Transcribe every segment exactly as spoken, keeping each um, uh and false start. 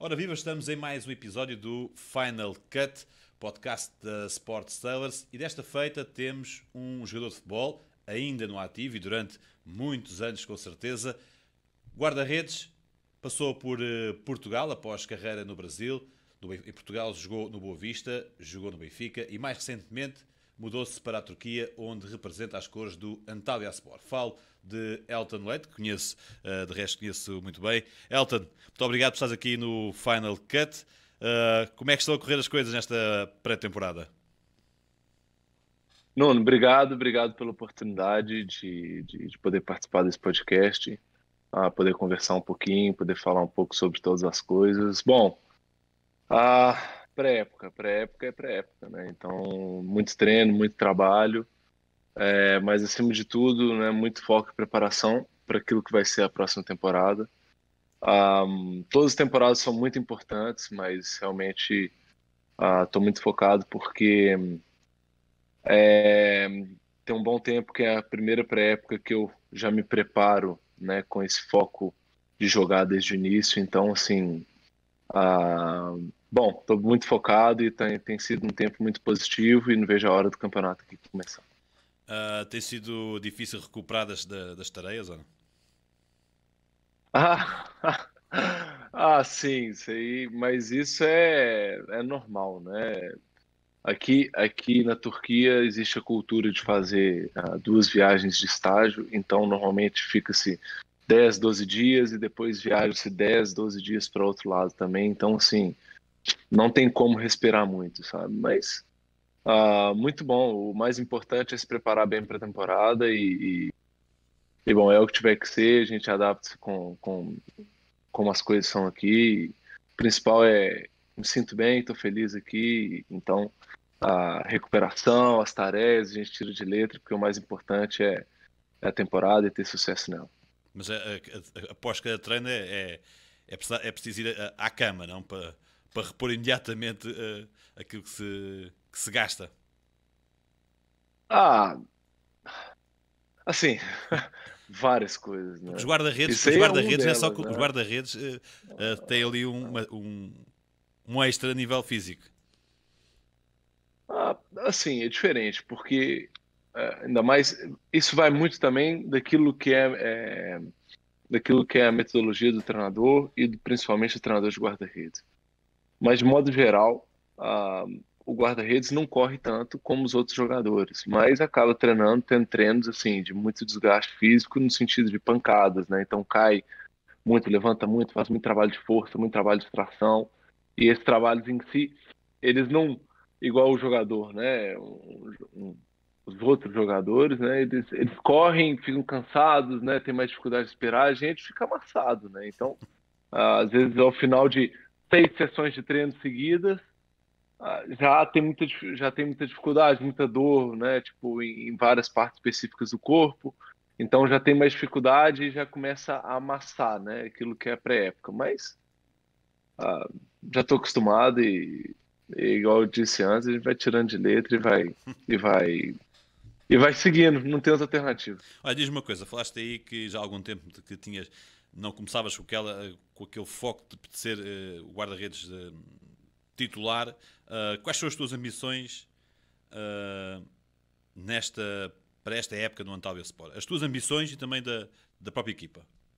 Ora viva, estamos em mais um episódio do Final Cut, podcast da Sports Sellers, e desta feita temos um jogador de futebol, ainda no ativo e durante muitos anos com certeza, guarda-redes, passou por uh, Portugal após carreira no Brasil, no, em Portugal jogou no Boa Vista, jogou no Benfica e mais recentemente mudou-se para a Turquia, onde representa as cores do Antalyaspor. Falo de Elton Leite, que conheço, uh, de resto conheço muito bem. Elton, muito obrigado por estares aqui no Final Cut. Uh, como é que estão a correr as coisas nesta pré-temporada? Nuno, obrigado, obrigado pela oportunidade de, de, de poder participar desse podcast, uh, poder conversar um pouquinho, poder falar um pouco sobre todas as coisas. Bom, a pré-época, pré-época é pré-época, né? Então, muito treino, muito trabalho, é, mas acima de tudo, né, muito foco e preparação para aquilo que vai ser a próxima temporada. Um, todas as temporadas são muito importantes, mas realmente estou uh, muito focado porque é, tem um bom tempo que é a primeira pré-época que eu já me preparo, né, com esse foco de jogar desde o início. Então, assim, uh, bom, estou muito focado e tem, tem sido um tempo muito positivo e não vejo a hora do campeonato aqui começar. Uh, tem sido difícil recuperar das, das tareias, ou não? Ah, ah, sim, isso aí, mas isso é, é normal, né? Aqui, aqui na Turquia existe a cultura de fazer ah, duas viagens de estágio, então normalmente fica-se dez, doze dias e depois viaja-se dez, doze dias para outro lado também. Então, assim, não tem como respirar muito, sabe? Mas ah, muito bom. O mais importante é se preparar bem para a temporada e, e, e, bom, é o que tiver que ser, a gente adapta-se com, com como as coisas são aqui. O principal é me sinto bem, estou feliz aqui, então a recuperação, as tarefas, a gente tira de letra, porque o mais importante é, é a temporada e ter sucesso nela. Mas a, a, a, após cada treino é, é, é, preciso, é preciso ir à cama, não? Para, para repor imediatamente uh, aquilo que se, que se gasta. Ah, assim, várias coisas, né? Porque os guarda-redes, Isso os aí é um guarda-redes é só delas, que os né? guarda-redes uh, uh, têm ali um, um, um extra a nível físico. Ah, assim, é diferente, porque é, ainda mais isso vai muito também daquilo que é, é daquilo que é a metodologia do treinador e do, principalmente do treinador de guarda-redes. Mas, de modo geral, ah, o guarda-redes não corre tanto como os outros jogadores, mas acaba treinando, tendo treinos assim, de muito desgaste físico no sentido de pancadas, né? Então cai muito, levanta muito, faz muito trabalho de força, muito trabalho de tração, e esses trabalhos em si, eles não, igual o jogador, né? Um, um, os outros jogadores, né? Eles, eles correm, ficam cansados, né? Tem mais dificuldade de esperar, a gente fica amassado, né? Então, ah, às vezes ao final de seis sessões de treino seguidas, ah, já tem muita, dif- já tem muita dificuldade, muita dor, né? Tipo, em, em várias partes específicas do corpo. Então já tem mais dificuldade e já começa a amassar, né? Aquilo que é pré-época. Mas ah, já estou acostumado e, e, igual eu disse antes, a gente vai tirando de letra e vai, e vai, e vai seguindo. Não tem outra alternativa. Olha, diz-me uma coisa, falaste aí que já há algum tempo que tinhas, não começavas com, aquela, com aquele foco de ser uh, o guarda-redes uh, titular. Uh, quais são as tuas ambições uh, nesta, para esta época no Antalyaspor? As tuas ambições e também da, da própria equipa.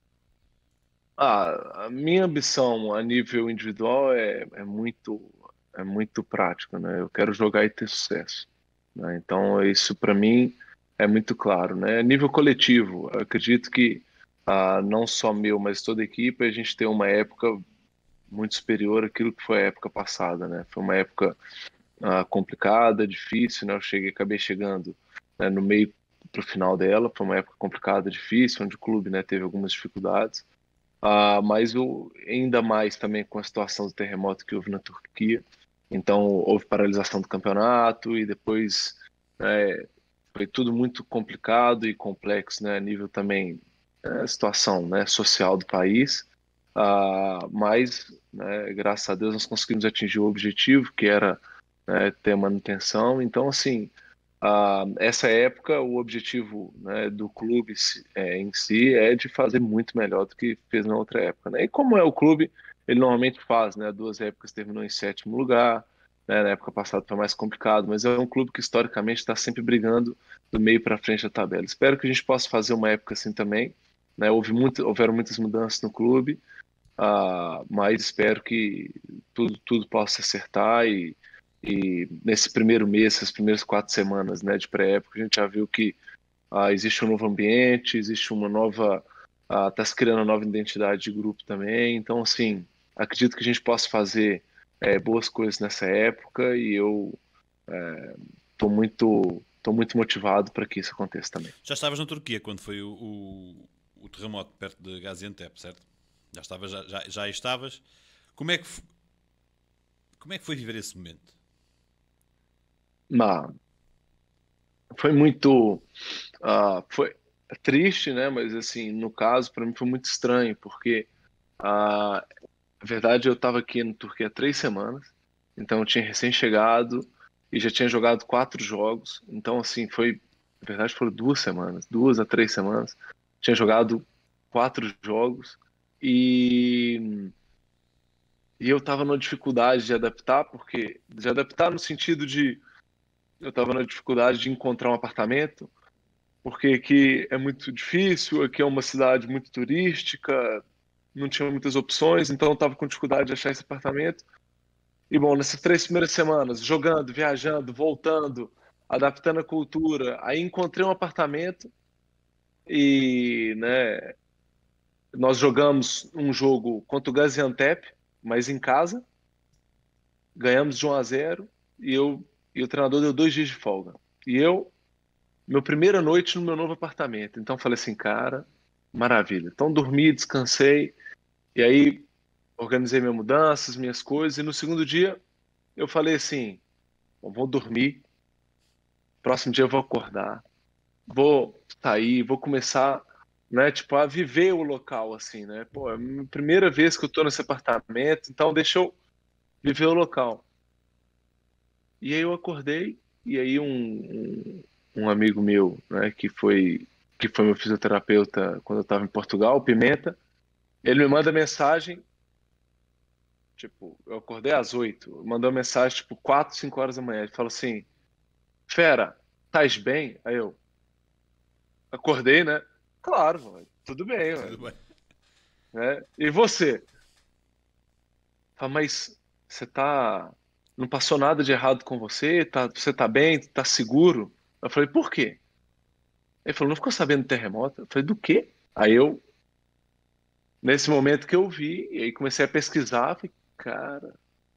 Ah, a minha ambição a nível individual é, é muito, é muito prática, né? Eu quero jogar e ter sucesso, né? Então isso para mim é muito claro, né? A nível coletivo, eu acredito que ah, não só meu, mas toda a equipe, a gente tem uma época muito superior àquilo que foi a época passada, né? Foi uma época ah, complicada, difícil, né? Eu cheguei, acabei chegando, né, no meio para o final dela, foi uma época complicada, difícil, onde o clube, né, teve algumas dificuldades. Ah, mas o, ainda mais também com a situação do terremoto que houve na Turquia. Então, houve paralisação do campeonato e depois né, foi tudo muito complicado e complexo, né, a nível também da situação né, social do país. Ah, mas, né, graças a Deus, nós conseguimos atingir o objetivo, que era né, ter manutenção. Então, assim, ah, essa época, o objetivo né, do clube se- é, em si é de fazer muito melhor do que fez na outra época, né? E como é o clube, ele normalmente faz, né? Duas épocas terminou em sétimo lugar, né? Na época passada foi mais complicado, mas é um clube que historicamente está sempre brigando do meio para frente da tabela. Espero que a gente possa fazer uma época assim também, né? Houve muito, houveram muitas mudanças no clube, ah, mas espero que tudo, tudo possa se acertar e, e nesse primeiro mês, essas primeiras quatro semanas, né, de pré-época, a gente já viu que ah, existe um novo ambiente, existe uma nova, está se criando uma nova identidade de grupo também. Então, assim, acredito que a gente possa fazer é, boas coisas nessa época e eu estou muito, tô muito motivado para que isso aconteça também. Já estavas na Turquia quando foi o, o, o terremoto perto de Gaziantep, certo? Já estavas, já, já, já aí estavas. Como é que f- como é que foi viver esse momento? Mas foi muito, ah, foi triste, né? Mas assim, no caso, para mim foi muito estranho, porque ah, na verdade eu estava aqui na Turquia há três semanas, então eu tinha recém-chegado e já tinha jogado quatro jogos. Então, assim, foi, na verdade foram duas semanas, duas a três semanas. Tinha jogado quatro jogos e, e eu estava numa dificuldade de adaptar, porque de adaptar no sentido de eu estava na dificuldade de encontrar um apartamento, porque aqui é muito difícil, aqui é uma cidade muito turística, não tinha muitas opções, então eu estava com dificuldade de achar esse apartamento. E bom, nessas três primeiras semanas, jogando, viajando, voltando, adaptando a cultura, aí encontrei um apartamento e, né, nós jogamos um jogo contra o Gaziantep, mas em casa, ganhamos de um a zero e eu e o treinador deu dois dias de folga. E eu, meu primeira noite no meu novo apartamento. Então falei assim, cara, maravilha. Então dormi, descansei e aí organizei minhas mudanças, minhas coisas e no segundo dia eu falei assim, bom, vou dormir, próximo dia eu vou acordar, vou sair, vou começar, né, tipo, a viver o local, assim, né? Pô, é a minha primeira vez que eu tô nesse apartamento, então deixa eu viver o local. E aí eu acordei, e aí um, um, um amigo meu, né, que foi, que foi meu fisioterapeuta quando eu estava em Portugal, o Pimenta, ele me manda mensagem, tipo, eu acordei às oito, mandou mensagem, tipo, quatro, cinco horas da manhã, ele falou assim, Fera, estás bem? Aí eu acordei, né? Claro, mano, tudo bem, Tudo mano, bem. né? E você? Fala, mas você tá. Não passou nada de errado com você? Tá, você tá bem? Tá seguro? Eu falei, por quê? Ele falou, não ficou sabendo do terremoto? Eu falei, do quê? Aí eu, nesse momento que eu vi, e aí comecei a pesquisar, falei, cara.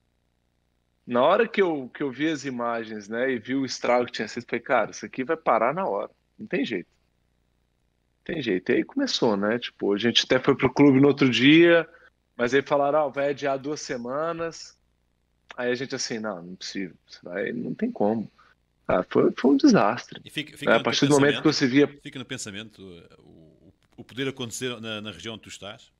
Na hora que eu, que eu vi as imagens, né, e vi o estrago que tinha sido, falei, cara, isso aqui vai parar na hora. Não tem jeito. Não tem jeito. E aí começou, né? Tipo, a gente até foi pro clube no outro dia, mas aí falaram, ah, vai adiar duas semanas. Aí a gente assim, não, não é possível. Isso vai, não tem como. Ah, foi, foi um desastre. E fica, Né? fica A no teu partir do momento que pensamento, você via. fica no pensamento uh, o, o poder acontecer na, na região onde tu estás?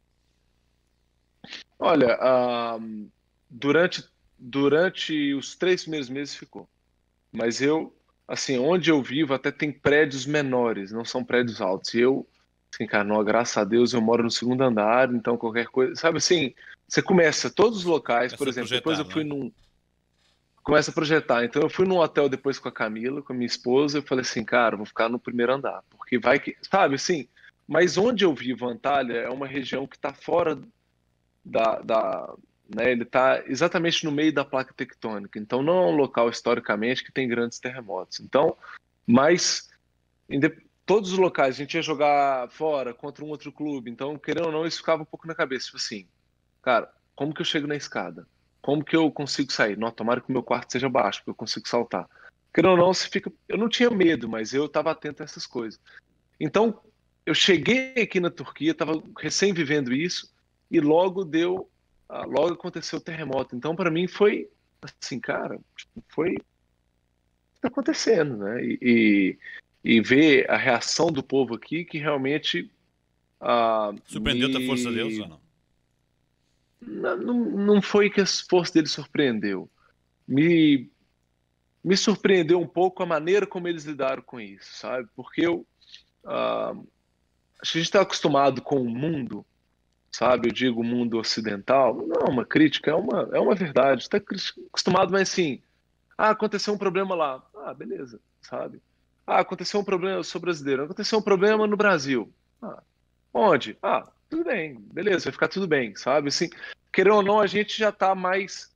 Olha, ah, durante, durante os três primeiros meses ficou. Mas eu, assim, onde eu vivo até tem prédios menores, não são prédios altos. E eu, assim, cara, não, graças a Deus eu moro no segundo andar, então qualquer coisa. Sabe assim, você começa todos os locais, por Começa a exemplo, depois projetar, eu não fui é? num. Começa a projetar. Então eu fui num hotel depois com a Camila, com a minha esposa, eu falei assim, cara, eu vou ficar no primeiro andar, porque vai que. Sabe assim? Mas onde eu vivo, Antalya, é uma região que está fora da, da, né, ele está exatamente no meio da placa tectônica. Então, não é um local historicamente que tem grandes terremotos. Então, mas inde- todos os locais a gente ia jogar fora contra um outro clube. Então, querendo ou não, isso ficava um pouco na cabeça. Tipo assim, cara, como que eu chego na escada? Como que eu consigo sair? Não, tomara que o meu quarto seja baixo, porque eu consigo saltar. Querendo ou não, você fica. Eu não tinha medo, mas eu estava atento a essas coisas. Então, eu cheguei aqui na Turquia, estava recém vivendo isso, e logo deu, ah, logo aconteceu o terremoto. Então, para mim, foi assim, cara, tipo, foi o que está acontecendo, né? E, e, e ver a reação do povo aqui, que realmente ah, Surpreendeu-te a força deles ou me. não? Não, não foi que a força dele surpreendeu. Me, me surpreendeu um pouco a maneira como eles lidaram com isso, sabe? Porque eu. ah, Acho que a gente está acostumado com o mundo. sabe? Eu digo mundo ocidental. Não é uma crítica, é uma, é uma verdade. Está acostumado, mas assim, ah, aconteceu um problema lá. Ah, beleza, sabe? Ah, aconteceu um problema, eu sou brasileiro. Aconteceu um problema no Brasil. Ah, onde? Ah, tudo bem, beleza, vai ficar tudo bem, sabe? Assim, querendo ou não, a gente já está mais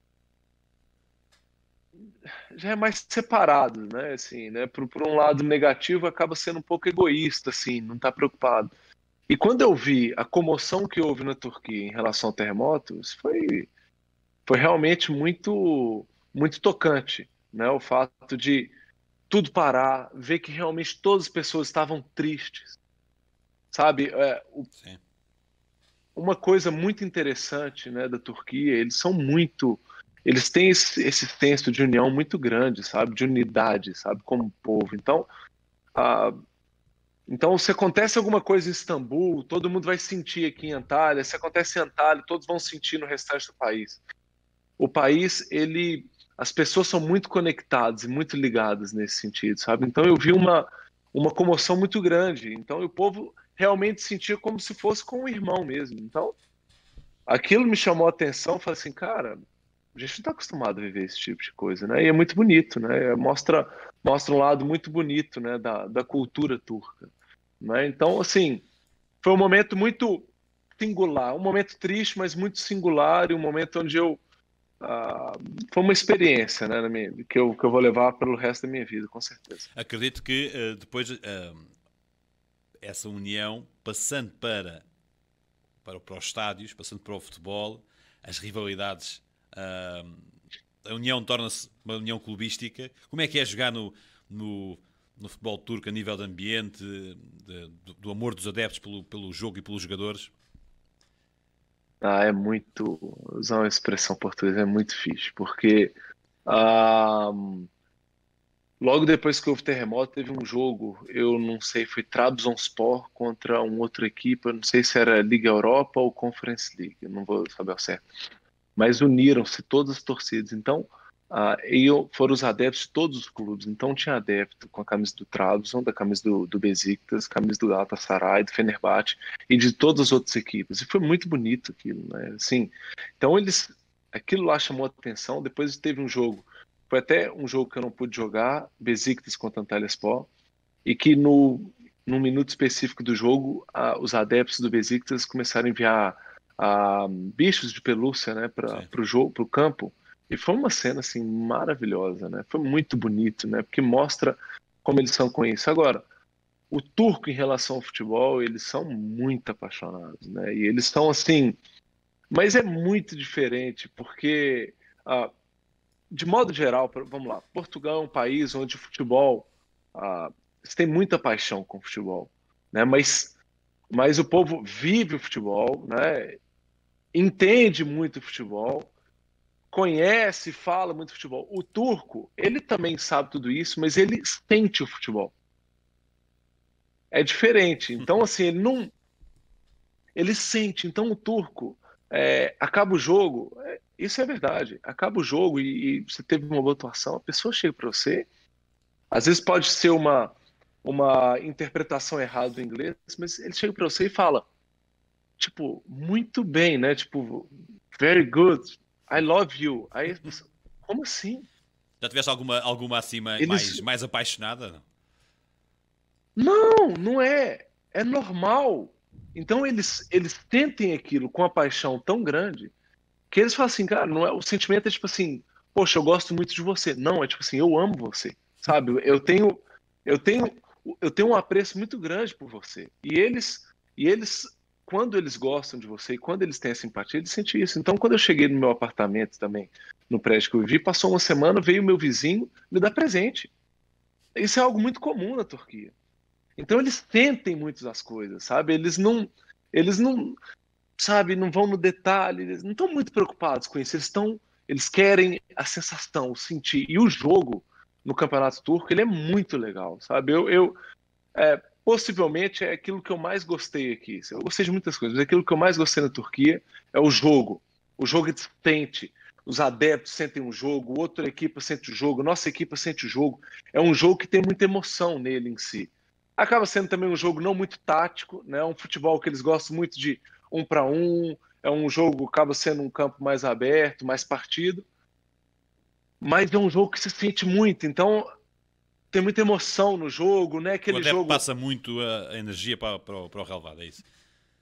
já é mais separado, né? Assim, né? Por, por um lado negativo, acaba sendo um pouco egoísta, assim, não está preocupado. E quando eu vi a comoção que houve na Turquia em relação ao terremoto, isso foi, foi realmente muito, muito tocante, né? O fato de tudo parar, ver que realmente todas as pessoas estavam tristes, sabe? É, o- Sim. uma coisa muito interessante, né, da Turquia, eles são muito, eles têm esse, esse senso de união muito grande, sabe? De unidade, sabe? Como povo. Então, a Então, se acontece alguma coisa em Istambul, todo mundo vai sentir aqui em Antalya. Se acontece em Antalya, todos vão sentir no restante do país. O país, ele, as pessoas são muito conectadas e muito ligadas nesse sentido, sabe? Então, eu vi uma uma comoção muito grande. Então, o povo realmente sentia como se fosse com um irmão mesmo. Então, aquilo me chamou a atenção. Falei assim, cara, a gente não está acostumado a viver esse tipo de coisa, né? E é muito bonito, né? Mostra mostra um lado muito bonito, né, da, da cultura turca, né? Então, assim, foi um momento muito singular, um momento triste, mas muito singular, e um momento onde eu ah, foi uma experiência, né, na minha, que eu que eu vou levar pelo resto da minha vida, com certeza. Acredito que eh, depois eh, essa união, passando para, para, para os estádios, passando para o futebol, as rivalidades, ah, a união torna-se uma união clubística. Como é que é jogar no, no, no futebol turco a nível de ambiente, de, do, do amor dos adeptos pelo, pelo jogo e pelos jogadores? Ah, é muito, usar uma expressão portuguesa é muito fixe, porque ah, logo depois que houve terremoto, teve um jogo, eu não sei, foi Trabzonspor contra uma outra equipe, eu não sei se era Liga Europa ou Conference League, eu não vou saber ao certo. Mas uniram-se todas as torcidas. Então, ah, e eu- foram os adeptos de todos os clubes. Então, tinha adepto com a camisa do Trabzon, da camisa do, do Besiktas, camisa do Galatasaray, do Fenerbahçe e de todas as outras equipes. E foi muito bonito aquilo, né? Assim, então, eles, aquilo lá chamou a atenção. Depois teve um jogo, foi até um jogo que eu não pude jogar, Besiktas contra Antalyaspor, e que no, num minuto específico do jogo, ah, os adeptos do Besiktas começaram a enviar ah, bichos de pelúcia, né, para Sim. o jogo, para o campo. E foi uma cena assim maravilhosa, né? Foi muito bonito, né? Porque mostra como eles são com isso. Agora, o turco em relação ao futebol, eles são muito apaixonados, né? E eles são assim, mas é muito diferente, porque ah, de modo geral, pra- vamos lá, Portugal é um país onde o futebol, ah, você tem muita paixão com o futebol, né? Mas, mas o povo vive o futebol, né? Entende muito o futebol, conhece, fala muito futebol. O turco, ele também sabe tudo isso, mas ele sente o futebol. É diferente. Então, assim, ele não, ele sente. Então, o turco é, acaba o jogo. É, isso é verdade. Acaba o jogo e, e você teve uma boa atuação. A pessoa chega para você. Às vezes pode ser uma, uma interpretação errada do inglês, mas ele chega para você e fala, tipo, muito bem, né? Tipo, very good, I love you. Aí, você, como assim? Já tiveste alguma, alguma assim Eles, mais, mais apaixonada? não, não é, é normal. Então eles, eles tentem aquilo com uma paixão tão grande que eles falam assim, cara, não é, o sentimento é tipo assim, poxa, eu gosto muito de você. Não, é tipo assim, eu amo você, sabe? Eu tenho, eu tenho, eu tenho um apreço muito grande por você. E eles, e eles, quando eles gostam de você e quando eles têm a simpatia, eles sentem isso. Então, quando eu cheguei no meu apartamento também, no prédio que eu vivi, passou uma semana, veio o meu vizinho me dar presente. Isso é algo muito comum na Turquia. Então, eles sentem muito das coisas, sabe? Eles não, eles não, sabe, não vão no detalhe, eles não estão muito preocupados com isso, eles estão, eles querem a sensação, o sentir. E o jogo no Campeonato Turco, ele é muito legal, sabe? Eu, eu é, possivelmente é aquilo que eu mais gostei aqui. Eu gostei de muitas coisas, mas aquilo que eu mais gostei na Turquia é o jogo. O jogo é sente, os adeptos sentem o jogo, outra equipe sente o jogo, nossa equipe sente o jogo. É um jogo que tem muita emoção nele em si. Acaba sendo também um jogo não muito tático, né? Um futebol que eles gostam muito de um para um, é um jogo, acaba sendo um campo mais aberto, mais partido, mas é um jogo que se sente muito, então tem muita emoção no jogo, né? Aquele O adepto jogo passa muito a, a energia para, para, o, para o relevado, é isso?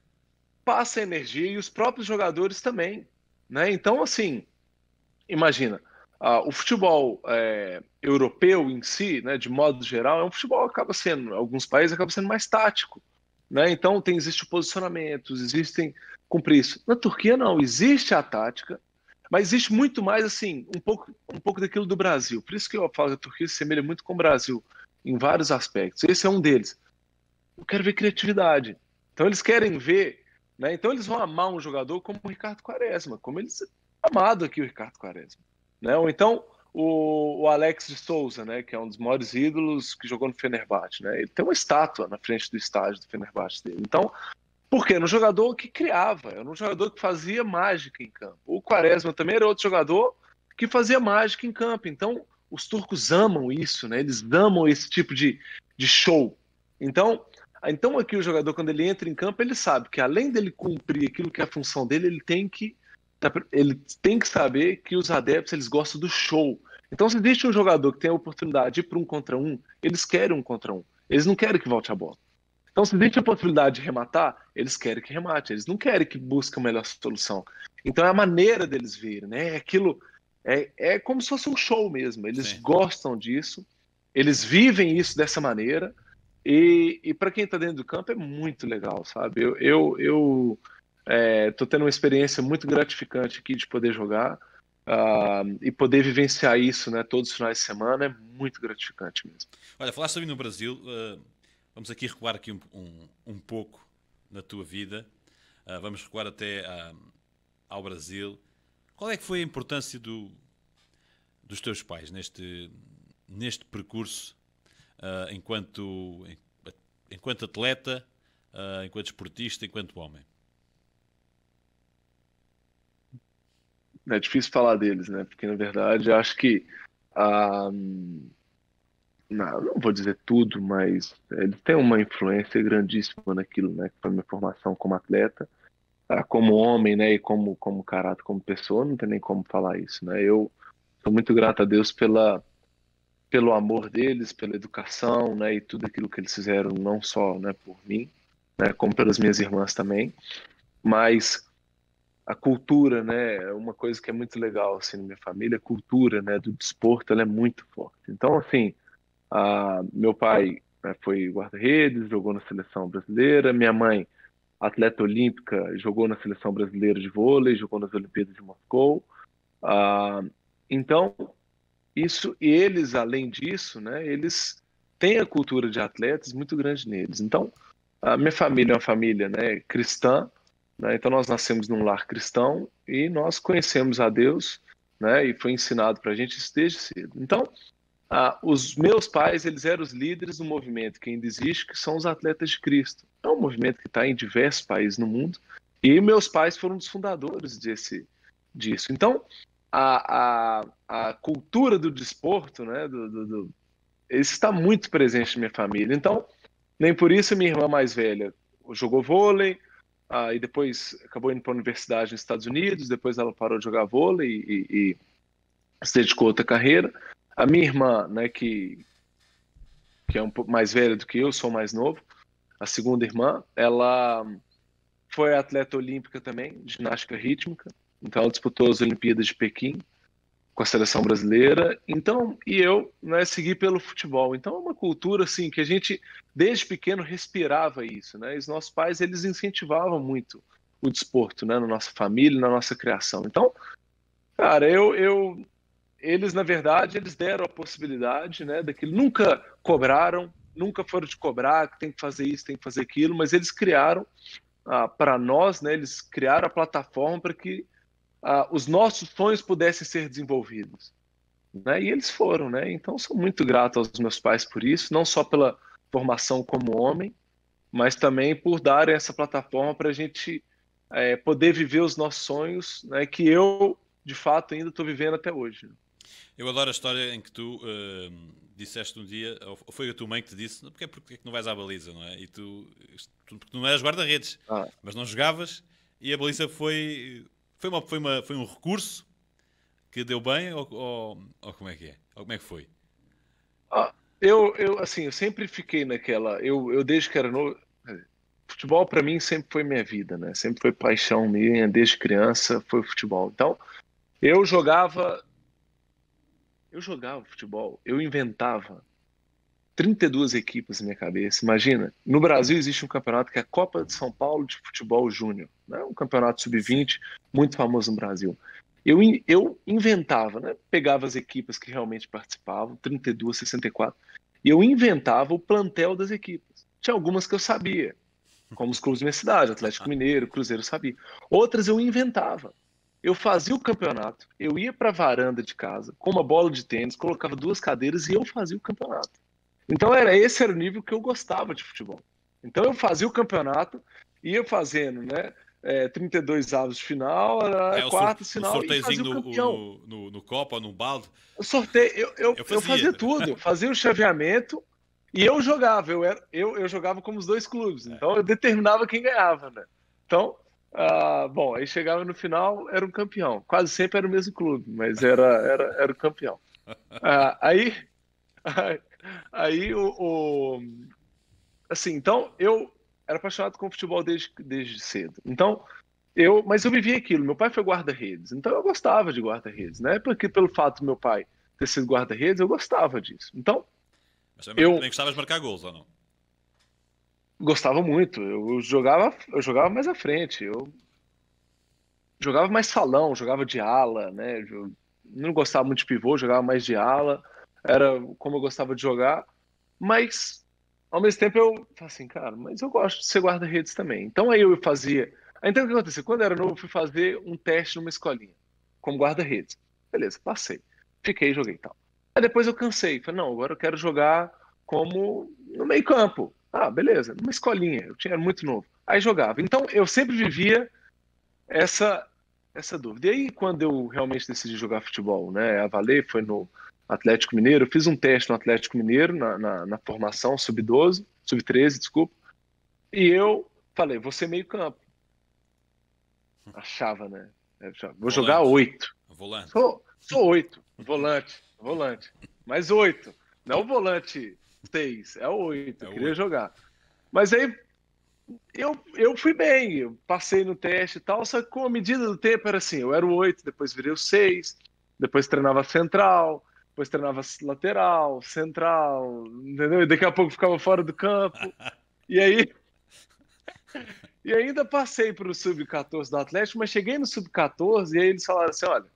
passa energia e os próprios jogadores também, né? Então, assim, imagina, uh, o futebol é, europeu em si, né, de modo geral, é um futebol que acaba sendo, em alguns países acaba sendo mais tático, né? Então tem existe posicionamentos, existem cumprir isso. Na Turquia não, existe a tática, mas existe muito mais assim, um pouco um pouco daquilo do Brasil. Por isso que eu falo que a Turquia se assemelha muito com o Brasil em vários aspectos. Esse é um deles. Eu quero ver criatividade. Então eles querem ver, né? Então eles vão amar um jogador como o Ricardo Quaresma, como eles amado aqui o Ricardo Quaresma, né? Ou então o, o Alex de Souza, né? Que é um dos maiores ídolos que jogou no Fenerbahçe, né? Ele tem uma estátua na frente do estádio do Fenerbahçe dele. Então, por quê? Era um jogador que criava, era um jogador que fazia mágica em campo. O Quaresma também era outro jogador que fazia mágica em campo. Então, os turcos amam isso, né? Eles amam esse tipo de, de show. Então, então aqui o jogador, quando ele entra em campo, ele sabe que além dele cumprir aquilo que é a função dele, ele tem que, ele tem que saber que os adeptos eles gostam do show. Então, se existe um jogador que tem a oportunidade de ir para um contra um, eles querem um contra um. Eles não querem que volte a bola. Então, se existe a possibilidade de rematar, eles querem que remate, eles não querem que busque a melhor solução. Então, é a maneira deles verem, né? É aquilo, é, é como se fosse um show mesmo. Eles Sim. gostam disso, eles vivem isso dessa maneira, e, e para quem está dentro do campo é muito legal, sabe? Eu, eu, eu é, tô tendo uma experiência muito gratificante aqui de poder jogar uh, e poder vivenciar isso, né? Todos os finais de semana é muito gratificante mesmo. Olha, falaste sobre no Brasil. Uh... Vamos aqui recuar aqui um, um, um pouco na tua vida. Uh, vamos recuar até uh, ao Brasil. Qual é que foi a importância do, dos teus pais neste, neste percurso uh, enquanto, enquanto atleta, uh, enquanto esportista, enquanto homem? É difícil falar deles, né? Porque, na verdade, eu acho que... Uh, Não, não vou dizer tudo, mas ele tem uma influência grandíssima naquilo, né? Que foi a minha formação como atleta, tá? Como homem, né? E como, como caráter, como pessoa, não tem nem como falar isso, né? Eu sou muito grato a Deus pela, pelo amor deles, pela educação, né? E tudo aquilo que eles fizeram, não só, né, por mim, né? Como pelas minhas irmãs também, mas a cultura, né? É uma coisa que é muito legal, assim, na minha família, a cultura, né? Do desporto, ela é muito forte. Então, assim, Ah, meu pai, né, foi guarda-redes, jogou na seleção brasileira. Minha mãe, atleta olímpica, jogou na seleção brasileira de vôlei, jogou nas Olimpíadas de Moscou. Ah, então, isso, e eles, além disso, né, eles têm a cultura de atletas muito grande neles. Então, a minha família é uma família, né, cristã, né, então nós nascemos num lar cristão e nós conhecemos a Deus, né, e foi ensinado para a gente isso desde cedo. Então, Ah, os meus pais, eles eram os líderes do movimento que ainda existe, que são os Atletas de Cristo. É um movimento que está em diversos países no mundo, e meus pais foram os fundadores desse, disso. Então, a, a, a cultura do desporto, né, do, do, do, isso está muito presente na minha família. Então, nem por isso minha irmã mais velha jogou vôlei, ah, e depois acabou indo para a universidade nos Estados Unidos, depois ela parou de jogar vôlei e, e, e se dedicou a outra carreira. A minha irmã, né, que, que é um pouco mais velha do que eu, sou mais novo, a segunda irmã, ela foi atleta olímpica também, de ginástica rítmica, então ela disputou as Olimpíadas de Pequim com a seleção brasileira, então, e eu, né, segui pelo futebol. Então é uma cultura, assim, que a gente, desde pequeno, respirava isso, né, e os nossos pais, eles incentivavam muito o desporto, né, na nossa família, na nossa criação. Então, cara, eu... eu eles, na verdade, eles deram a possibilidade, né, daquilo. Nunca cobraram, nunca foram de cobrar que tem que fazer isso, tem que fazer aquilo, mas eles criaram ah, para nós, né, eles criaram a plataforma para que ah, os nossos sonhos pudessem ser desenvolvidos, né, e eles foram, né. Então, sou muito grato aos meus pais por isso, não só pela formação como homem, mas também por darem essa plataforma para a gente é, poder viver os nossos sonhos, né, que eu, de fato, ainda estou vivendo até hoje. Eu adoro a história em que tu uh, disseste um dia, ou foi a tua mãe que te disse, porque é porque é que não vais à baliza, não é? E tu, tu, tu não eras guarda-redes, ah. mas não jogavas E a baliza foi, foi, uma, foi, uma, foi um recurso que deu bem ou, ou, ou como é que é? Ou como é que foi? Ah, eu, eu, assim, eu sempre fiquei naquela. Eu, eu desde que era novo. Futebol para mim sempre foi minha vida, né? Sempre foi paixão minha, desde criança foi o futebol. Então, eu jogava. Eu jogava futebol, eu inventava trinta e duas equipes na minha cabeça. Imagina, no Brasil existe um campeonato que é a Copa de São Paulo de Futebol Júnior, né? Um campeonato sub Sim. vinte muito famoso no Brasil. Eu, in- eu inventava, né? Pegava as equipes que realmente participavam, trinta e duas, sessenta e quatro, e eu inventava o plantel das equipes. Tinha algumas que eu sabia, como os clubes da minha cidade, Atlético Mineiro, Cruzeiro, eu sabia. Outras eu inventava. Eu fazia o campeonato, eu ia para a varanda de casa com uma bola de tênis, colocava duas cadeiras e eu fazia o campeonato. Então era esse era o nível que eu gostava de futebol. Então eu fazia o campeonato, ia fazendo, né? É, trinta e dois avos de final, Ah, era é o, sor, quartas de o final e sorteiozinho fazia o no, campeão. no, no, no copo ou no balde. Eu sorteio, eu, eu, Eu eu fazia. fazia tudo, eu fazia o chaveamento e eu jogava. Eu, era, eu, eu jogava como os dois clubes, É. então eu determinava quem ganhava, né? Então, ah, bom, aí chegava no final, era um campeão. Quase sempre era o mesmo clube, mas era, era, era o campeão. Ah, aí, aí o, o assim, então eu era apaixonado com futebol desde, desde cedo. Então, eu, mas eu vivia aquilo. Meu pai foi guarda-redes, então eu gostava de guarda-redes, né? Porque pelo fato do meu pai ter sido guarda-redes, eu gostava disso. Então, Mas também, eu também gostavas de marcar gols, ou não? gostava muito. Eu jogava, eu jogava mais à frente. Eu jogava mais salão, jogava de ala, né? Eu não gostava muito de pivô, jogava mais de ala. Era como eu gostava de jogar, mas ao mesmo tempo eu falei assim, cara, mas eu gosto de ser guarda-redes também. Então aí eu fazia. Aí, então o que aconteceu? Quando eu era novo, eu fui fazer um teste numa escolinha, como guarda-redes. Beleza, passei. Fiquei, joguei e tal. Aí depois eu cansei. Falei, não, agora eu quero jogar como no meio-campo. Ah, beleza, numa escolinha. Eu tinha era muito novo. Aí jogava. Então eu sempre vivia essa essa dúvida. E aí, quando eu realmente decidi jogar futebol, né, a valer, foi no Atlético Mineiro, eu fiz um teste no Atlético Mineiro, na, na, na formação sub doze, sub treze, desculpa, e eu falei, vou ser meio campo. Achava, né? Eu achava, vou jogar Volante. oito. Volante. Sou, sou oito, volante, volante. Mais oito. Não o volante seis, é o oito, É eu o queria oito. jogar. Mas aí eu, eu fui bem, eu passei no teste e tal, só que com a medida do tempo era assim, eu era o oito, depois virei o seis, depois treinava central, depois treinava lateral, central, entendeu? E daqui a pouco ficava fora do campo. E aí, e ainda passei para o sub catorze do Atlético, mas cheguei no sub catorze e aí eles falaram assim, olha,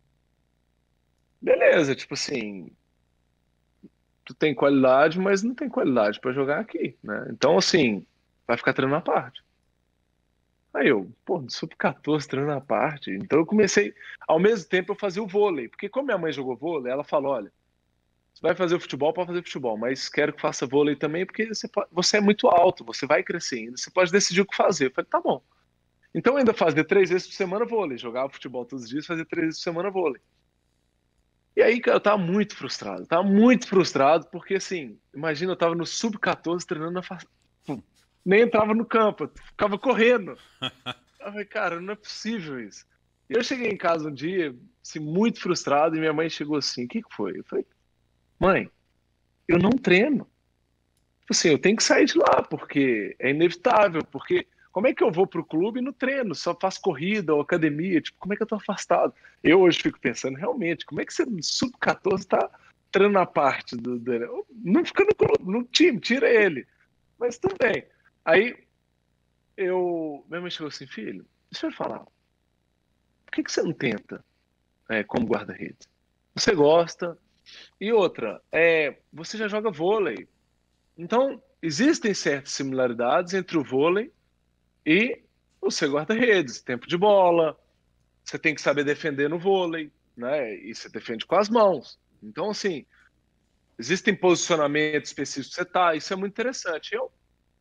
beleza, tipo assim, tu tem qualidade, mas não tem qualidade para jogar aqui, né? Então, assim, vai ficar treinando à parte. Aí eu, pô, no sub catorze treinando à parte. Então eu comecei, ao mesmo tempo eu fazia o vôlei, porque como minha mãe jogou vôlei, ela falou, olha, você vai fazer o futebol, pode fazer futebol, mas quero que faça vôlei também, porque você, pode- você é muito alto, você vai crescer ainda, você pode decidir o que fazer. Eu falei, tá bom. Então eu ainda fazia três vezes por semana vôlei, jogava futebol todos os dias, fazia três vezes por semana vôlei. E aí, cara, eu tava muito frustrado, tava muito frustrado, porque assim, imagina, eu tava no sub catorze treinando na fa... Pô, nem entrava no campo, eu ficava correndo. Eu falei, cara, não é possível isso. E eu cheguei em casa um dia, assim, muito frustrado, e minha mãe chegou assim, o que que foi? Eu falei, mãe, eu não treino. Tipo assim, eu tenho que sair de lá, porque é inevitável, porque como é que eu vou pro clube e não treino, só faço corrida ou academia, tipo, como é que eu tô afastado? Eu hoje fico pensando, realmente, como é que você no sub catorze tá treinando a parte do, do... Não fica no clube, no time, tira ele. Mas tudo bem. Aí eu, minha mãe chegou assim, filho, deixa eu falar, por que que você não tenta é, como guarda-redes? Você gosta. E outra, é, você já joga vôlei. Então, existem certas similaridades entre o vôlei e o ser guarda-redes. Tempo de bola, você tem que saber defender no vôlei, né? E você defende com as mãos. Então, assim, existem posicionamentos específicos que você tá, isso é muito interessante. Eu,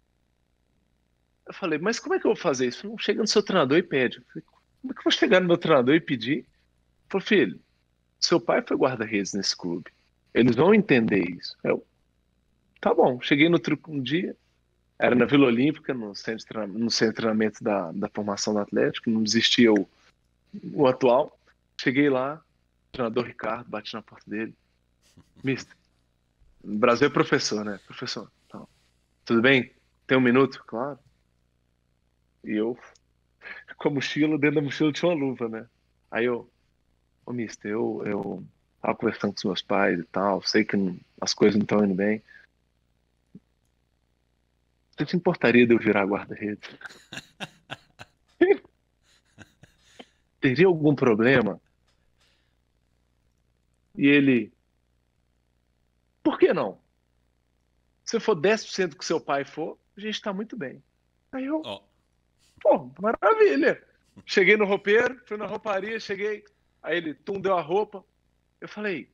eu falei, mas como é que eu vou fazer isso? Não chega no seu treinador e pede. Eu falei, como é que eu vou chegar no meu treinador e pedir? Ele falou, filho, seu pai foi guarda-redes nesse clube. Eles vão entender isso. Eu, tá bom. Cheguei no outro um dia. Era na Vila Olímpica, no centro de treina- no centro de treinamento da, da formação do Atlético, não existia o, o atual. Cheguei lá, o treinador Ricardo, bati na porta dele. Mister, no Brasil é professor, né? Professor, então, tudo bem? Tem um minuto? Claro. E eu, com a mochila, dentro da mochila tinha uma luva, né? Aí eu, ô mister, eu, eu tava conversando com os meus pais e tal, sei que não- as coisas não estão indo bem. Você se importaria de eu virar guarda-redes? Teria algum problema? E ele, por que não? Se for dez por cento que seu pai for, a gente tá muito bem. Aí eu, Oh, pô, maravilha. Cheguei no roupeiro, fui na rouparia, cheguei. Aí ele, tum, deu a roupa. Eu falei,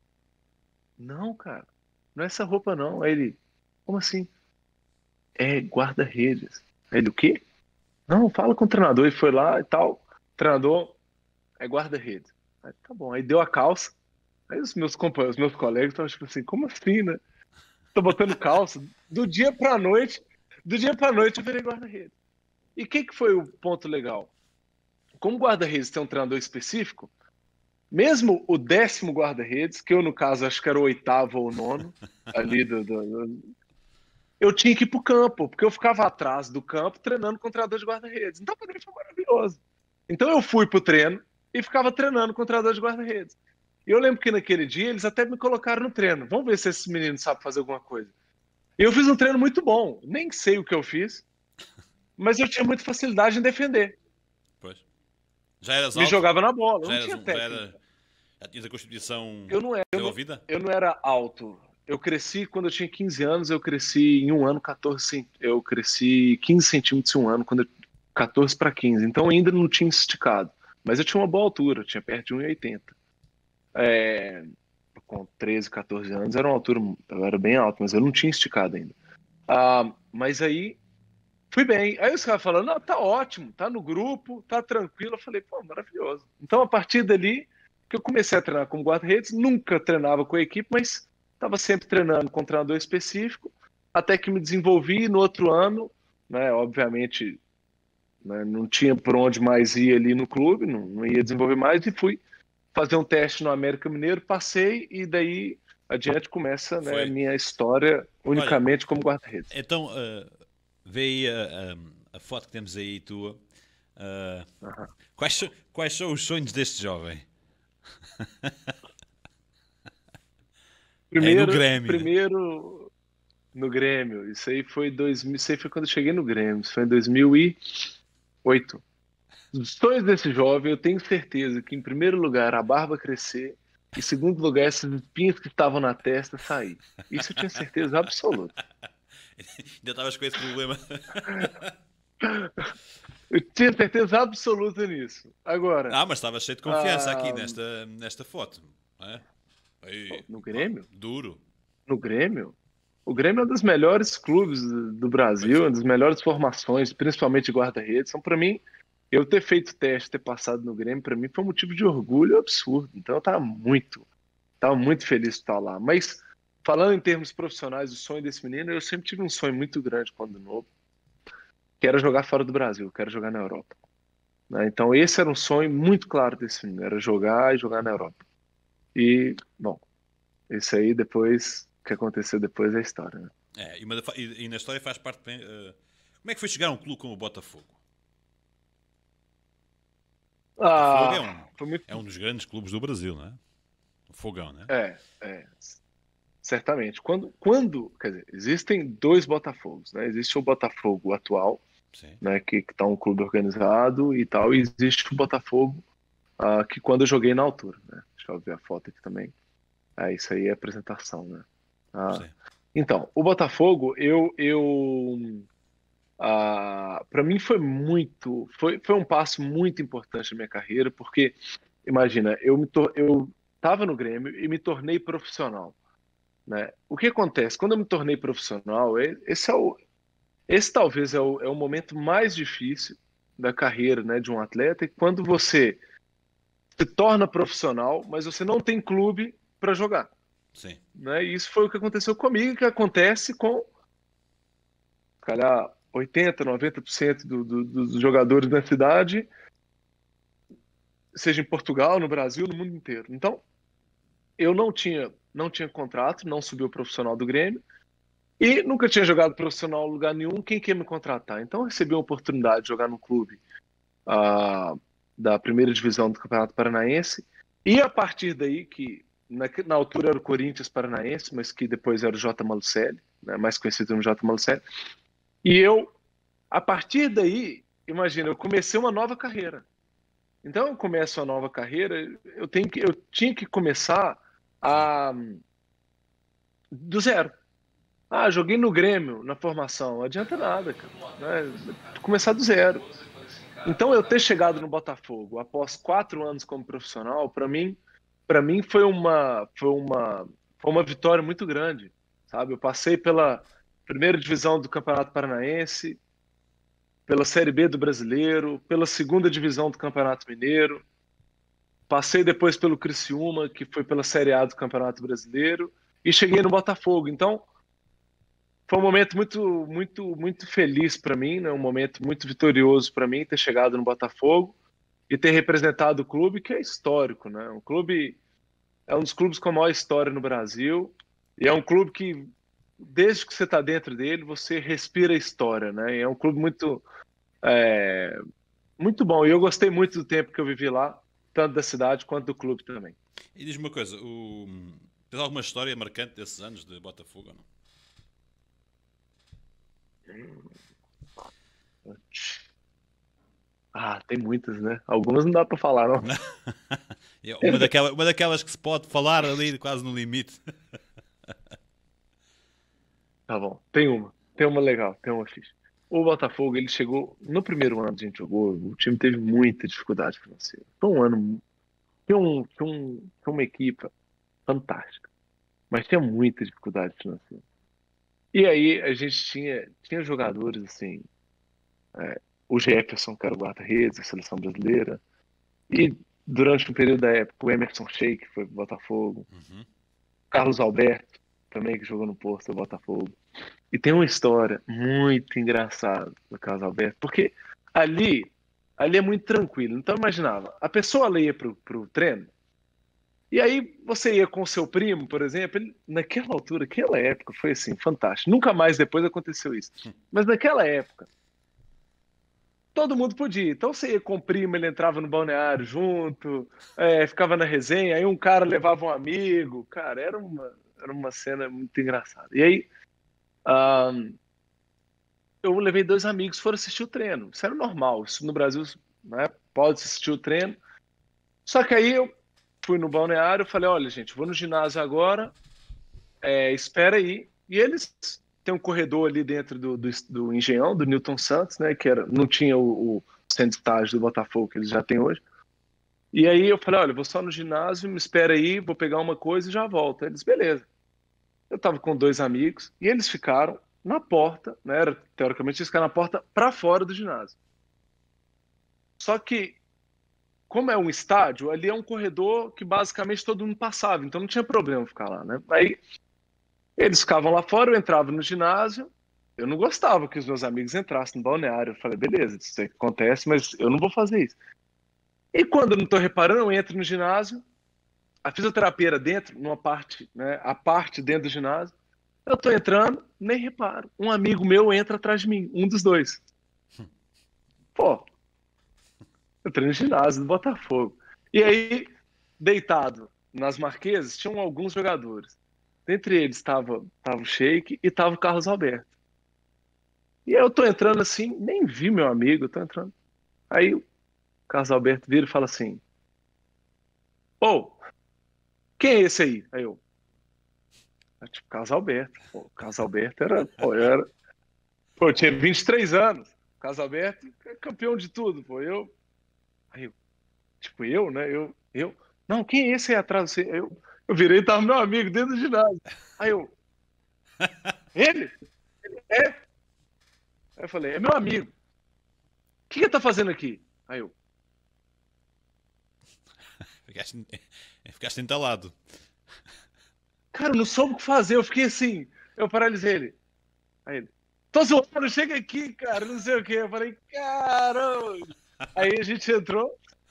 não, cara, não é essa roupa não. Aí ele, como assim? É guarda-redes. Aí ele, o quê? Não, fala com o treinador. E foi lá e tal. Treinador é guarda-redes. Aí, tá bom. Aí deu a calça. Aí os meus companheiros, os meus colegas estavam tipo assim, como assim, né? Tô botando calça. Do dia pra noite, do dia pra noite eu virei guarda-redes. E o que que foi o ponto legal? Como guarda-redes tem um treinador específico, mesmo o décimo guarda-redes, que eu no caso acho que era o oitavo ou o nono, ali do, do- do- eu tinha que ir pro campo, porque eu ficava atrás do campo treinando com o treinador de guarda-redes. Então para mim foi maravilhoso. Então eu fui pro treino e ficava treinando com o treinador de guarda-redes. E eu lembro que naquele dia eles até me colocaram no treino. Vamos ver se esses meninos sabem fazer alguma coisa. E eu fiz um treino muito bom. Nem sei o que eu fiz, mas eu tinha muita facilidade em defender. pois. Já eras Me alto? jogava na bola, eu Já não eras tinha um. Já era. técnica. Já tinhas a constituição Eu não era, eu não, desenvolvida? eu não era alto. Eu cresci quando eu tinha quinze anos, eu cresci em um ano quatorze, cen- eu cresci quinze centímetros em um ano, quando eu, quatorze para quinze. Então eu ainda não tinha esticado. Mas eu tinha uma boa altura, eu tinha perto de um e oitenta. É, com treze, quatorze anos era uma altura, eu era bem alto, mas eu não tinha esticado ainda. Ah, mas aí fui bem. Aí os caras falando, não, tá ótimo, tá no grupo, tá tranquilo. Eu falei, pô, maravilhoso. Então, a partir dali, que eu comecei a treinar como guarda-redes, nunca treinava com a equipe, mas estava sempre treinando com um treinador específico, até que me desenvolvi no outro ano, né, obviamente, né, não tinha por onde mais ir ali no clube, não, não ia desenvolver mais, e fui fazer um teste no América Mineiro, passei, e daí adiante começa, né, a Foi. minha história Olha, unicamente como guarda-redes. então, uh, vê aí a, a- a foto que temos aí tua. Uh, Aham. quais, so- quais são os sonhos deste jovem? É no Primeiro, Grêmio, né? primeiro no Grêmio. Isso aí foi dois mil, isso aí foi quando eu cheguei no Grêmio. Isso foi em dois mil e oito. Os sonhos desse jovem, eu tenho certeza que em primeiro lugar a barba crescer, em segundo lugar essas espinhas que estavam na testa sair. Isso eu tinha certeza absoluta. Ainda estavas com esse problema. Eu tinha certeza absoluta nisso. Agora, Ah, mas estavas cheio de confiança aqui ah, nesta, nesta foto. Não é? Aí, no pá, Grêmio, duro. no Grêmio, o Grêmio é um dos melhores clubes do do Pois. Brasil, uma das melhores formações, principalmente de guarda-redes. São para mim. Eu ter feito teste, ter passado no Grêmio, para mim foi um motivo de orgulho absurdo. Então eu tava muito, tava muito feliz de estar lá. Mas falando em termos profissionais, o sonho desse menino, eu sempre tive um sonho muito grande quando novo, que era jogar fora do Brasil, que era jogar na Europa. Né? Então esse era um sonho muito claro desse menino, era jogar e jogar na Europa. E, bom, isso aí depois, o que aconteceu depois é história, né? É, e, uma da- e- e na história faz parte. bem, eh, como é que foi chegar a um clube como o Botafogo? Botafogo é Ah, um, foi muito. é um dos grandes clubes do Brasil, não é? O Fogão, não é? É, é. Certamente. Quando, quando, quer dizer, existem dois Botafogos, né? Existe o Botafogo atual, Sim. né, que está um clube organizado e tal, e existe o Botafogo ah, que quando eu joguei na altura, né? Deixa eu ver a foto aqui também. É, isso aí é apresentação, né? Ah, Sim. então, o Botafogo, eu, eu ah, para mim foi muito, foi, foi um passo muito importante na minha carreira, porque imagina, eu me tor eu estava no Grêmio e me tornei profissional. Né? O que acontece? Quando eu me tornei profissional, é- esse, é o, esse talvez é o, é o momento mais difícil da carreira, né, de um atleta, e quando você se torna profissional, mas você não tem clube para jogar. Sim. Né? E isso foi o que aconteceu comigo, e que acontece com calhar oitenta, noventa por cento do, do, dos jogadores da cidade, seja em Portugal, no Brasil, no mundo inteiro. Então, eu não tinha, não tinha contrato, não subi o profissional do Grêmio, e nunca tinha jogado profissional em lugar nenhum. Quem quer me contratar? Então, eu recebi a oportunidade de jogar no clube uh, da primeira divisão do Campeonato Paranaense, e a partir daí, que na, na altura era o Corinthians Paranaense, mas que depois era o J. Malucelli, né, mais conhecido como J. Malucelli, e eu, a partir daí, imagina, eu comecei uma nova carreira. Então, eu começo uma nova carreira, eu, tenho que, eu tinha que começar a, do zero. Ah, joguei no Grêmio, na formação. Não adianta nada, cara. Né? Começar do zero. Então, eu ter chegado no Botafogo após quatro anos como profissional, para mim, para mim foi uma, foi uma, foi uma vitória muito grande, sabe? Eu passei pela primeira divisão do Campeonato Paranaense, pela Série B do Brasileiro, pela segunda divisão do Campeonato Mineiro, passei depois pelo Criciúma, que foi pela Série A do Campeonato Brasileiro, e cheguei no Botafogo. Então, foi um momento muito, muito, muito feliz para mim, né? Um momento muito vitorioso para mim ter chegado no Botafogo e ter representado o clube, que é histórico, né? Um clube é um dos clubes com a maior história no Brasil e é um clube que, desde que você está dentro dele, você respira a história, né? E é um clube muito, é, muito bom. E eu gostei muito do tempo que eu vivi lá, tanto da cidade quanto do clube também. E diz-me uma coisa, o... tens alguma história marcante desses anos de Botafogo ou não? Ah, tem muitas, né? Algumas não dá para falar, não. uma, daquela, uma daquelas que se pode falar ali quase no limite. Tá bom, tem uma. Tem uma legal, tem uma ficha. O Botafogo, ele chegou... No primeiro ano que a gente jogou, o time teve muita dificuldade financeira. Foi um ano... Tinha, um, tinha, um, tinha uma equipe fantástica, mas tinha muita dificuldade financeira. E aí a gente tinha, tinha jogadores assim, é, o Jefferson, que era o guarda-redes da seleção brasileira, e durante um período da época o Emerson Sheik foi pro Botafogo, Uhum. Carlos Alberto também, que jogou no Porto do Botafogo. E tem uma história muito engraçada do Carlos Alberto, porque ali, ali é muito tranquilo. Então eu imaginava, a pessoa ali ia pro, pro treino, e aí você ia com o seu primo, por exemplo, ele, naquela altura, aquela época, foi assim, fantástico. Nunca mais depois aconteceu isso. Mas naquela época, todo mundo podia. Então você ia com o primo, ele entrava no balneário junto, é, ficava na resenha, aí um cara levava um amigo. Cara, era uma, era uma cena muito engraçada. E aí, um, eu levei dois amigos, foram assistir o treino. Isso era normal, isso no Brasil, né, pode assistir o treino. Só que aí eu fui no balneário, falei, olha, gente, vou no ginásio agora, é, espera aí. E eles têm um corredor ali dentro do, do, do Engenhão, do Newton Santos, né, que era, não tinha o, o centro de estágio do Botafogo, que eles já têm hoje. E aí eu falei, olha, vou só no ginásio, me espera aí, vou pegar uma coisa e já volto. Eles, beleza. Eu tava com dois amigos e eles ficaram na porta, né, era, teoricamente eles ficaram na porta para fora do ginásio. Só que como é um estádio, ali é um corredor que basicamente todo mundo passava, então não tinha problema ficar lá, né? Aí eles ficavam lá fora, eu entrava no ginásio, eu não gostava que os meus amigos entrassem no balneário. Eu falei, beleza, isso aí acontece, mas eu não vou fazer isso. E quando eu não estou reparando, eu entro no ginásio, a fisioterapia era dentro, numa parte, né? A parte dentro do ginásio, eu estou entrando, nem reparo. Um amigo meu entra atrás de mim, um dos dois. Pô, eu entrei no ginásio do Botafogo. E aí, deitado nas marquesas, tinham alguns jogadores. Dentre eles estava tava o Sheik e estava o Carlos Alberto. E aí eu tô entrando assim, nem vi meu amigo, eu tô entrando. Aí o Carlos Alberto vira e fala assim, ô, oh, quem é esse aí? Aí eu, ah, tipo, Carlos Alberto. Pô, o Carlos Alberto era, pô, eu era, pô, eu tinha vinte e três anos. O Carlos Alberto é campeão de tudo, pô. Eu, aí eu, tipo, eu, né? Eu, eu, não, quem é esse aí atrás? Você? Eu, eu virei e tava meu amigo dentro do ginásio. Aí eu, ele? Ele é? Aí eu falei, é meu amigo. O que ele tá fazendo aqui? Aí eu, Ficaste, ficaste entalado. cara, eu não soube o que fazer. Eu fiquei assim, eu paralisei ele. Aí ele, tô zoando, chega aqui, cara, não sei o que. Eu falei, caramba. Aí a gente entrou,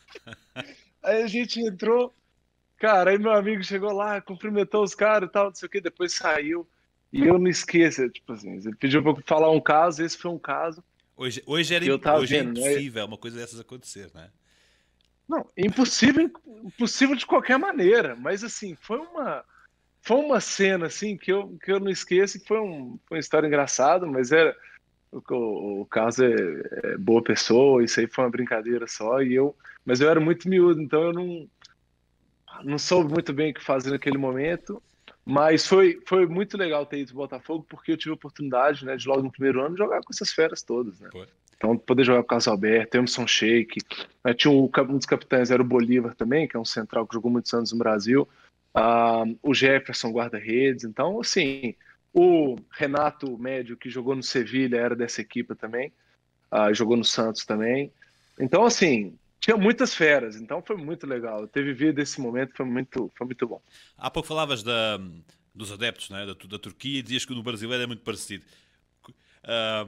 aí a gente entrou, cara, aí meu amigo chegou lá, cumprimentou os caras e tal, não sei o que, depois saiu. E eu não esqueço, tipo assim, ele pediu pra eu falar um caso, esse foi um caso Hoje, hoje, era, que eu imp- tava hoje é vendo, né? impossível uma coisa dessas acontecer, não é? Não, impossível, impossível de qualquer maneira, mas assim, foi uma, foi uma cena assim que eu, que eu não esqueço, que foi, um, foi uma história engraçada, mas era o, o caso é, é boa pessoa, isso aí foi uma brincadeira só, e eu, mas eu era muito miúdo, então eu não, não soube muito bem o que fazer naquele momento, mas foi, foi muito legal ter ido pro Botafogo, porque eu tive a oportunidade, né, de logo no primeiro ano jogar com essas feras todas, né? Pô. Então, poder jogar com o Carlos Alberto, Emerson Sheik, né, tinha um, um dos capitães, era o Bolívar também, que é um central que jogou muitos anos no Brasil, ah, o Jefferson, guarda-redes, então, assim, o Renato Médio, que jogou no Sevilha, era dessa equipe também, ah, jogou no Santos também, então, assim, tinha muitas feras, então foi muito legal, ter vivido esse momento foi muito, foi muito bom. Há pouco falavas da, dos adeptos, não é? da, da Turquia, e dizias que no brasileiro é muito parecido. Ah,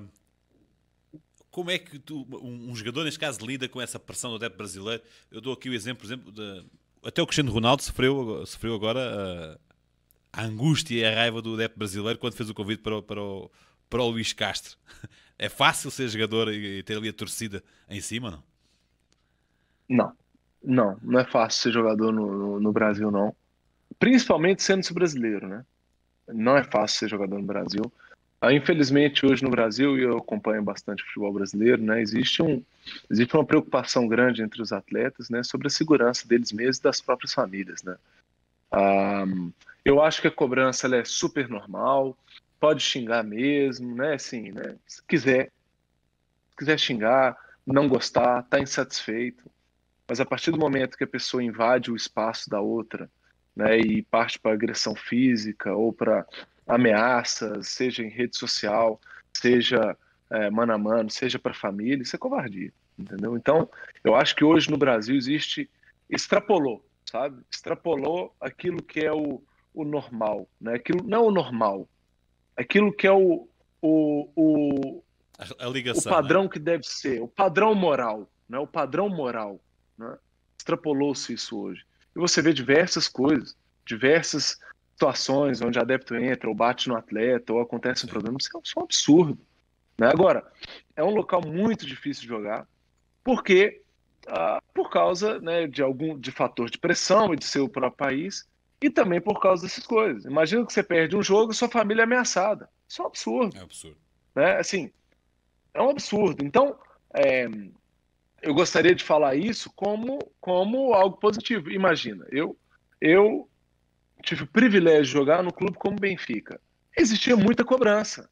como é que tu, um, um jogador, neste caso, lida com essa pressão do adepto brasileiro? Eu dou aqui o exemplo, por exemplo, de, até o Cristiano Ronaldo sofreu, sofreu agora a, a angústia e a raiva do adepto brasileiro quando fez o convite para o, para o, para o Luís Castro. É fácil ser jogador e ter ali a torcida em cima, não? Não, não, não é fácil ser jogador no, no, no Brasil, não. Principalmente sendo brasileiro, né? Não é fácil ser jogador no Brasil. Ah, infelizmente, hoje no Brasil, e eu acompanho bastante o futebol brasileiro, né? Existe, um, existe uma preocupação grande entre os atletas, né? Sobre a segurança deles mesmos e das próprias famílias, né? Ah, eu acho que a cobrança ela é super normal, pode xingar mesmo, né? Assim, né? Se quiser, se quiser xingar, não gostar, tá insatisfeito. Mas a partir do momento que a pessoa invade o espaço da outra, né, e parte para agressão física ou para ameaças, seja em rede social, seja é, mano a mano, seja para família, isso é covardia, entendeu? Então, eu acho que hoje no Brasil existe, extrapolou, sabe? Extrapolou aquilo que é o, o normal, né? Aquilo, não o normal, aquilo que é o, o, o, A, a o ligação, não é? padrão que deve ser, o padrão moral, né? O padrão moral, né? Extrapolou-se isso hoje. E você vê diversas coisas, diversas situações onde adepto entra, ou bate no atleta, ou acontece um Sim. problema. Isso é, isso é um absurdo, né? Agora, é um local muito difícil de jogar, porque ah, por causa, né, de algum de fator de pressão e de seu próprio país, e também por causa dessas coisas. Imagina que você perde um jogo e sua família é ameaçada. Isso é um absurdo, É absurdo. né? Assim, é um absurdo. Então, é, eu gostaria de falar isso como, como algo positivo. Imagina, eu, eu tive o privilégio de jogar no clube como Benfica. Existia muita cobrança.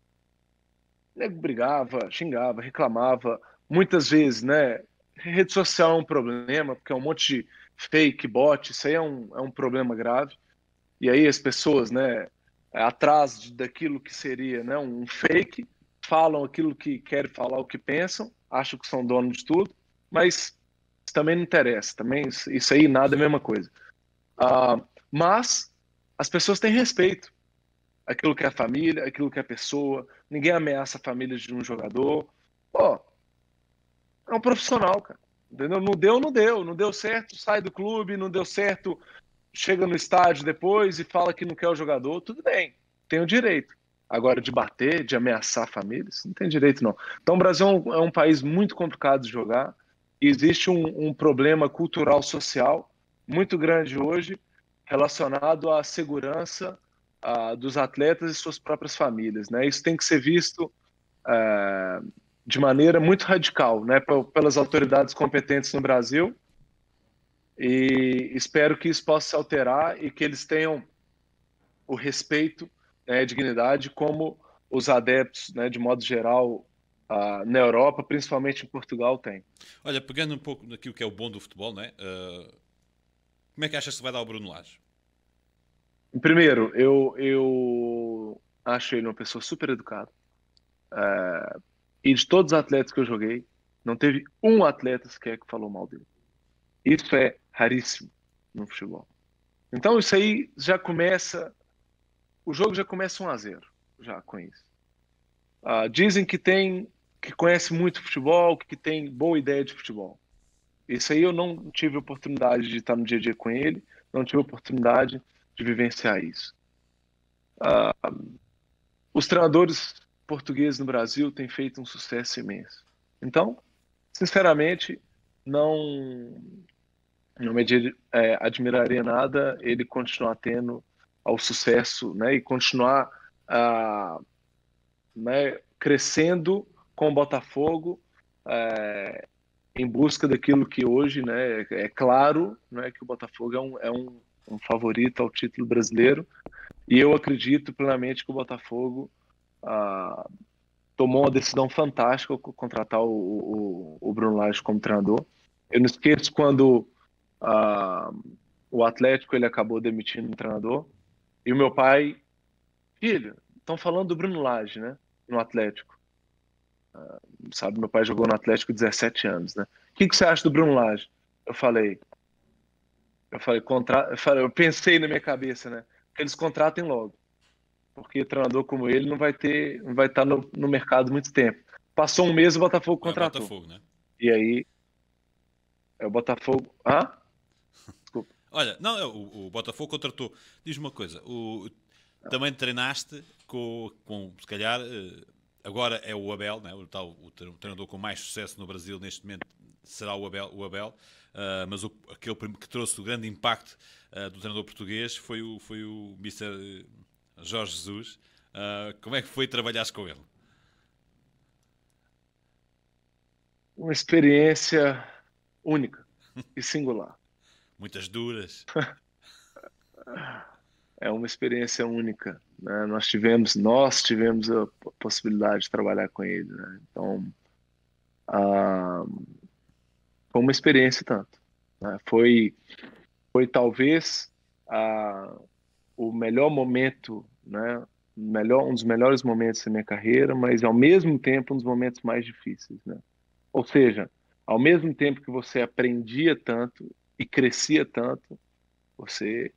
O nego brigava, xingava, reclamava. Muitas vezes, né? Rede social é um problema, porque é um monte de fake, bot, isso aí é um, é um problema grave. E aí as pessoas, né, atrás de- daquilo que seria, né, um fake, falam aquilo que querem falar, o que pensam, acham que são donos de tudo, mas isso também não interessa, também isso isso aí nada é a Sim. mesma coisa. Ah, mas as pessoas têm respeito, aquilo que é a família, aquilo que é a pessoa, ninguém ameaça a família de um jogador. Pô, é um profissional, cara. Entendeu? Não deu, não deu, não deu certo, sai do clube, não deu certo, chega no estádio depois e fala que não quer o jogador, tudo bem, tem o direito. Agora, de bater, de ameaçar famílias, não tem direito, não. Então, o Brasil é um, é um país muito complicado de jogar. E existe um, um problema cultural social muito grande hoje relacionado à segurança ah, dos atletas e suas próprias famílias, né? Isso tem que ser visto ah, de maneira muito radical, né? Pelas autoridades competentes no Brasil, e espero que isso possa se alterar e que eles tenham o respeito, né, a dignidade como os adeptos, né, de modo geral, uh, na Europa, principalmente em Portugal, têm. Olha, pegando um pouco naquilo que é o bom do futebol, não é? Uh, como é que achas que se vai dar ao Bruno Lage? Primeiro, eu, eu acho ele uma pessoa super educada. Uh, e de todos os atletas que eu joguei, não teve um atleta sequer que falou mal dele. Isso é raríssimo no futebol. Então isso aí já começa, o jogo já começa um a zero, já com isso. Uh, dizem que tem, que conhece muito futebol, que tem boa ideia de futebol. Isso aí eu não tive oportunidade de estar no dia a dia com ele, não tive oportunidade de vivenciar isso. Uh, os treinadores portugueses no Brasil têm feito um sucesso imenso. Então, sinceramente, não, não me é, admiraria nada ele continuar tendo ao sucesso, né, e continuar uh, né, crescendo com o Botafogo, é, em busca daquilo que hoje, né, é claro, né, que o Botafogo é, um, é um, um favorito ao título brasileiro, e eu acredito plenamente que o Botafogo ah, tomou uma decisão fantástica ao contratar o, o, o Bruno Lage como treinador. Eu não esqueço quando ah, o Atlético ele acabou demitindo o treinador, e o meu pai, filho, estão falando do Bruno Lage, né, no Atlético. Sabe, meu pai jogou no Atlético dezessete anos, né? O que, que você acha do Bruno Lage? Eu falei, eu falei, contra... eu falei, eu pensei na minha cabeça, né? Que eles contratem logo, porque treinador como ele não vai ter, não vai estar no, no mercado muito tempo. Passou um mês, o Botafogo Não é contratou. Botafogo, né? E aí, é o Botafogo. Ah? Desculpa. Olha, não, é o, o Botafogo contratou. Diz-me uma coisa, o, também treinaste com, com, se calhar, agora é o Abel, né? o, tal, o treinador com mais sucesso no Brasil neste momento será o Abel, o Abel uh, mas o, aquele que trouxe o grande impacto uh, do treinador português foi o, foi o mister Jorge Jesus. Uh, como é que foi trabalhar com ele? Uma experiência única e singular. Muitas duras. É uma experiência única, né? Nós tivemos, nós tivemos a possibilidade de trabalhar com ele, né? Então, ah, foi uma experiência tanto, né? Foi, foi talvez ah, o melhor momento, né? Melhor, um dos melhores momentos da minha carreira, mas ao mesmo tempo um dos momentos mais difíceis, né? Ou seja, ao mesmo tempo que você aprendia tanto e crescia tanto, você,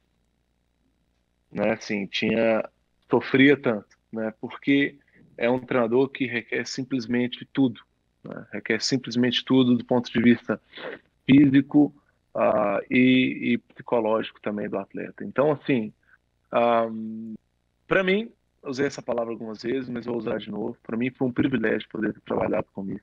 né, assim, tinha sofria tanto, né? Porque é um treinador que requer simplesmente tudo, né? Requer simplesmente tudo do ponto de vista físico uh, e, e psicológico também do atleta. Então, assim, um, para mim, usei essa palavra algumas vezes, mas vou usar de novo. Para mim foi um privilégio poder ter trabalhado com isso.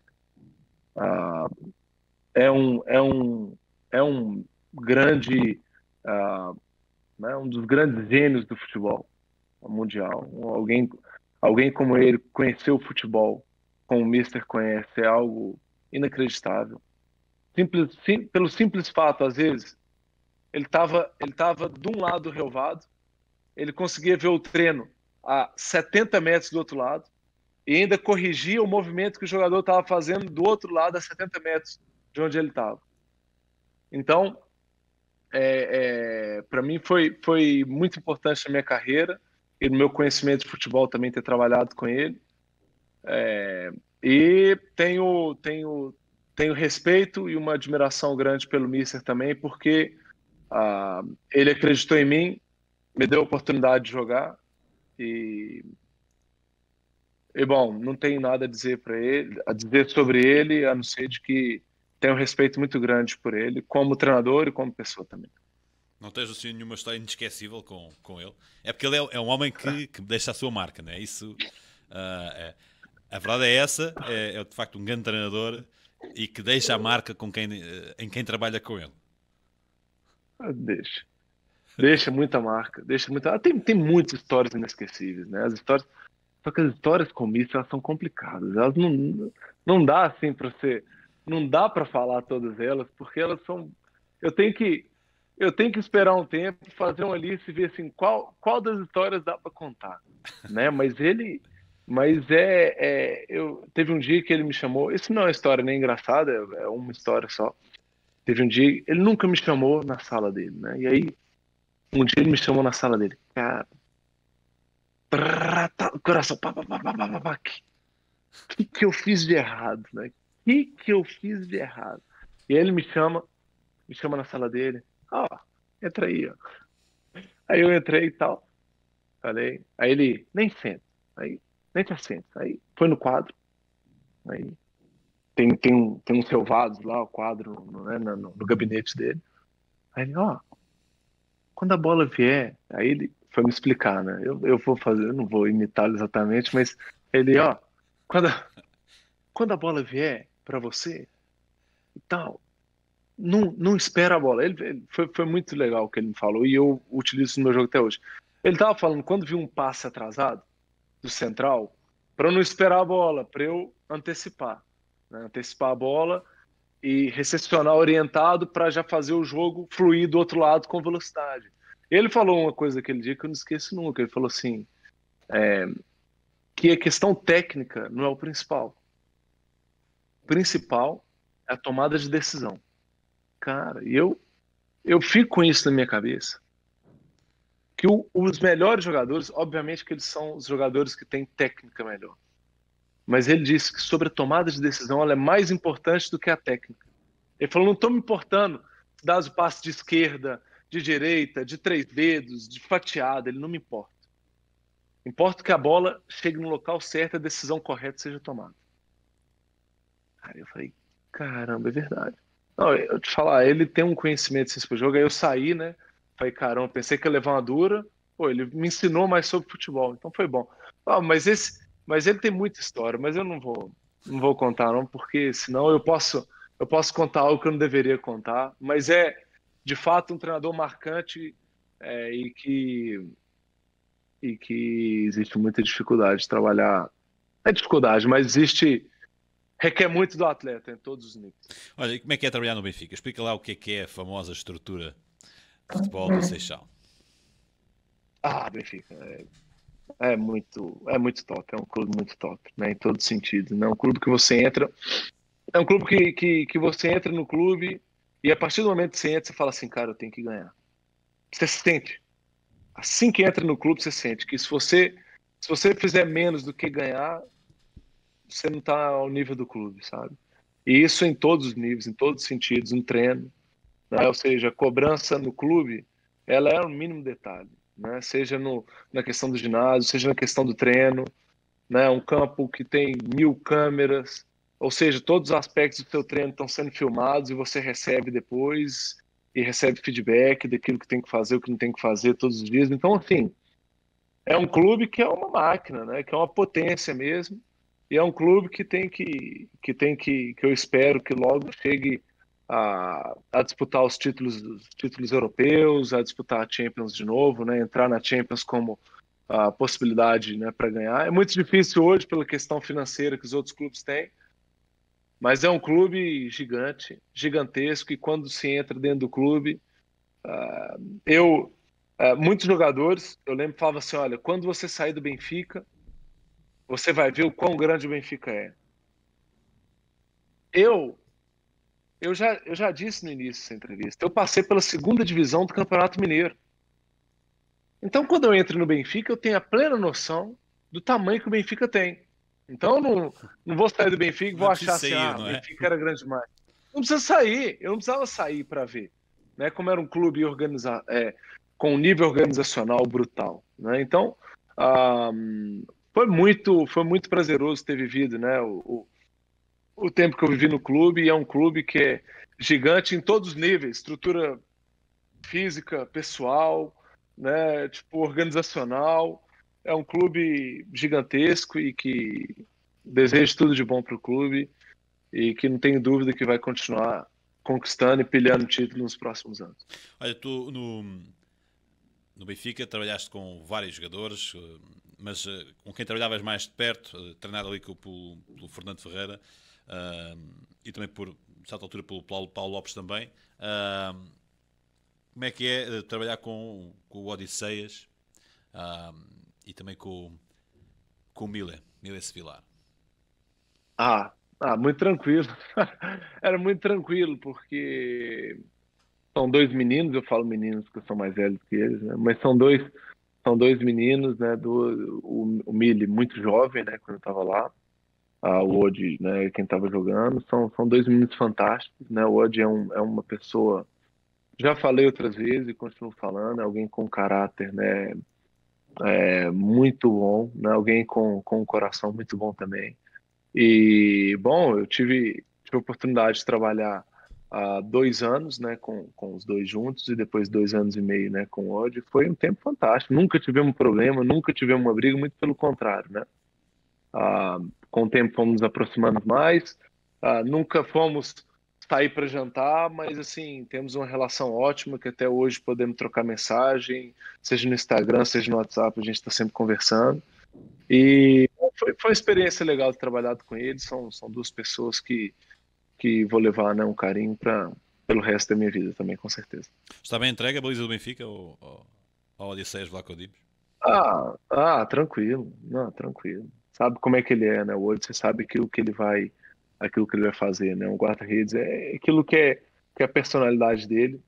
Uh, é um é um é um grande uh, né, um dos grandes gênios do futebol mundial. Alguém alguém como ele conheceu o futebol como o Mister conhece é algo inacreditável. Simples, sim, pelo simples fato, às vezes ele estava ele tava de um lado do relvado, ele conseguia ver o treino a setenta metros do outro lado e ainda corrigia o movimento que o jogador estava fazendo do outro lado a setenta metros de onde ele estava. Então, é, é, para mim foi, foi muito importante na minha carreira e no meu conhecimento de futebol também ter trabalhado com ele. É, e tenho, tenho, tenho respeito e uma admiração grande pelo Mister também, porque ah, ele acreditou em mim, me deu a oportunidade de jogar e, e bom, não tenho nada a dizer para ele, a dizer sobre ele, a não ser de que tenho um respeito muito grande por ele, como treinador e como pessoa também. Não tens assim nenhuma história inesquecível com, com ele? É porque ele é, é um homem que, que deixa a sua marca, não é? Isso, uh, é, a verdade é essa, é, é de facto um grande treinador e que deixa a marca com quem, em quem trabalha com ele. Deixa. Deixa muita marca, deixa muita. Ah, tem, tem muitas histórias inesquecíveis, né? As histórias, só que as histórias como isso elas são complicadas. Elas não, não dá assim para você, não dá para falar todas elas, porque elas são. Eu tenho que, eu tenho que esperar um tempo, fazer uma lista e ver assim qual, qual das histórias dá para contar, né? Mas ele, mas é, é, eu teve um dia que ele me chamou. Isso não é uma história nem engraçada, é, é uma história só. Teve um dia, ele nunca me chamou na sala dele, né? E aí um dia ele me chamou na sala dele. Cara, coração, pá, pá, pá, pá, pá, pá. O que, que eu fiz de errado, né? O que, que eu fiz de errado? E aí ele me chama, me chama na sala dele. Ó, oh, entra aí, ó. Aí eu entrei e tal. Falei. Aí ele, nem senta. Aí nem te assenta. Aí foi no quadro, aí tem, tem, um, tem uns relvados lá, o quadro, né, no, no, no gabinete dele. Aí ele, ó, quando a bola vier, aí ele foi me explicar, né? Eu, eu vou fazer, eu não vou imitá-lo exatamente, mas ele, ó, quando a, quando a bola vier para você e tal, não, não espera a bola. Ele, ele- foi, foi muito legal o que ele me falou e eu utilizo isso no meu jogo até hoje. Ele tava falando, quando viu um passe atrasado do central, para eu não esperar a bola, para eu antecipar, né? Antecipar a bola e recepcionar orientado para já fazer o jogo fluir do outro lado com velocidade. Ele falou uma coisa aquele dia que eu não esqueço nunca. Ele falou assim, que a questão técnica não é o principal. O principal é a tomada de decisão. Cara, e eu, eu fico com isso na minha cabeça. Que o, os melhores jogadores, obviamente que eles são os jogadores que têm técnica melhor. Mas ele disse que sobre a tomada de decisão ela é mais importante do que a técnica. Ele falou, não estou me importando se dá o passe de esquerda, de direita, de três dedos, de fatiada, ele não me importa. Importa que a bola chegue no local certo e a decisão correta seja tomada. Cara, eu falei, caramba, é verdade. Não, eu te falar, ele tem um conhecimento desse jogo, aí eu saí, né? Falei, caramba, pensei que ia levar uma dura. Pô, ele me ensinou mais sobre futebol, então foi bom. Ah, mas esse, mas ele tem muita história, mas eu não vou, não vou contar não, porque senão eu posso, eu posso contar algo que eu não deveria contar. Mas é, de fato, um treinador marcante é, e que e que existe muita dificuldade de trabalhar. Não é dificuldade, mas existe requer muito do atleta em todos os níveis. Olha, e como é que é trabalhar no Benfica? Explica lá o que é que é a famosa estrutura de futebol do Seixal. Ah, Benfica, é, é muito, é muito top, é um clube muito top, né, em todo sentido. Né? É um clube que você entra, é um clube que, que, que você entra no clube e a partir do momento que você entra, você fala assim, cara, eu tenho que ganhar. Você sente. Assim que entra no clube, você sente que se você, se você fizer menos do que ganhar, você não está ao nível do clube, sabe? E isso em todos os níveis, em todos os sentidos, no treino, né? Ou seja, a cobrança no clube, ela é o mínimo detalhe, né? Seja no, na questão do ginásio, seja na questão do treino, né? Um campo que tem mil câmeras, ou seja, todos os aspectos do seu treino estão sendo filmados e você recebe depois e recebe feedback daquilo que tem que fazer, o que não tem que fazer todos os dias. Então, assim, é um clube que é uma máquina, né? Que é uma potência mesmo. E é um clube que tem que, que tem que, que eu espero que logo chegue a, a disputar os títulos, os títulos europeus, a disputar a Champions de novo, né? Entrar na Champions como a possibilidade, né, para ganhar. É muito difícil hoje pela questão financeira que os outros clubes têm, mas é um clube gigante, gigantesco, e quando se entra dentro do clube, uh, eu, uh, muitos jogadores, eu lembro, falavam assim, olha, quando você sair do Benfica, você vai ver o quão grande o Benfica é. Eu, eu, já, eu já disse no início dessa entrevista, eu passei pela segunda divisão do Campeonato Mineiro. Então, quando eu entro no Benfica, eu tenho a plena noção do tamanho que o Benfica tem. Então, não, não vou sair do Benfica e Não é vou preciso achar assim, sair, ah, o não é? Benfica era grande demais. Não precisa sair, eu não precisava sair para ver, né? Como era um clube organiza é, com um nível organizacional brutal, né? Então, ah, foi muito, foi muito prazeroso ter vivido, né? O, o, o tempo que eu vivi no clube, e é um clube que é gigante em todos os níveis, estrutura física, pessoal, né, tipo organizacional. É um clube gigantesco e que desejo tudo de bom para o clube e que não tenho dúvida que vai continuar conquistando e pilhando título nos próximos anos. Olha, tu no, no Benfica trabalhaste com vários jogadores, eh, mas eh, com quem trabalhavas mais de perto, eh, treinado ali com, pelo, pelo Fernando Ferreira, ah, e também por, de certa altura, pelo Paulo, Paulo Lopes também. Ah, como é que é eh, trabalhar com, com o Odisseias, ah, e também com, com o Mile, Mile Sevilar? Ah, ah, muito tranquilo. Era muito tranquilo, porque são dois meninos, eu falo meninos porque eu sou mais velho que eles, né? Mas são dois, são dois meninos, né? Do, o, o Mili, muito jovem, né? Quando eu estava lá. Ah, o Odi, né? Quem estava jogando. São, são dois meninos fantásticos, né? O Odi é, um, é uma pessoa, já falei outras vezes e continuo falando, é alguém com caráter, né? é, muito bom, né? Alguém com, com um coração muito bom também. E, bom, eu tive, tive a oportunidade de trabalhar há dois anos, né, com, com os dois juntos, e depois dois anos e meio, né, com o Odd. Foi um tempo fantástico. Nunca tivemos problema, nunca tivemos uma briga, muito pelo contrário, né? Ah, com o tempo fomos nos aproximando mais. Ah, nunca fomos sair para jantar, mas assim, temos uma relação ótima que até hoje podemos trocar mensagem, seja no Instagram, seja no WhatsApp, a gente está sempre conversando. E foi, foi uma experiência legal de trabalhar com eles. São, são duas pessoas que, que vou levar, né, um carinho para pelo resto da minha vida também, com certeza. Está bem entregue a baliza do Benfica ou, ou, ou Odisseias Vlaco Dimos? Ah, ah, tranquilo, não, tranquilo. Sabe como é que ele é, né? Hoje você sabe aquilo que ele vai, aquilo que ele vai fazer, né? Um guarda-redes é aquilo que é, que é a personalidade dele,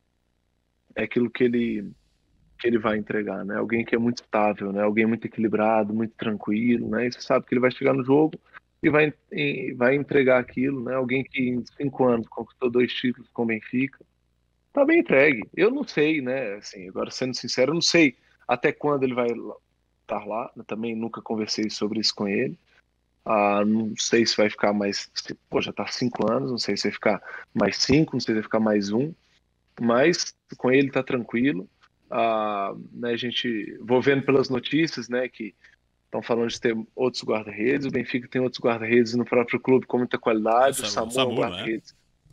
é aquilo que ele que ele vai entregar, né? Alguém que é muito estável, né? Alguém muito equilibrado, muito tranquilo, né? E você sabe que ele vai chegar no jogo e vai, e vai entregar aquilo, né? Alguém que em cinco anos conquistou dois títulos com o Benfica, tá bem entregue. Eu não sei, né? Assim, agora sendo sincero, eu não sei até quando ele vai estar lá. Eu também nunca conversei sobre isso com ele. Ah, não sei se vai ficar mais. Pô, já tá cinco anos, não sei se vai ficar mais cinco, não sei se vai ficar mais um, mas com ele tá tranquilo. Ah, né, a gente vou vendo pelas notícias, né, que estão falando de ter outros guarda-redes. O Benfica tem outros guarda-redes no próprio clube com muita É o qualidade. O Sa- o Samu é um Samu, não é? guarda-redes.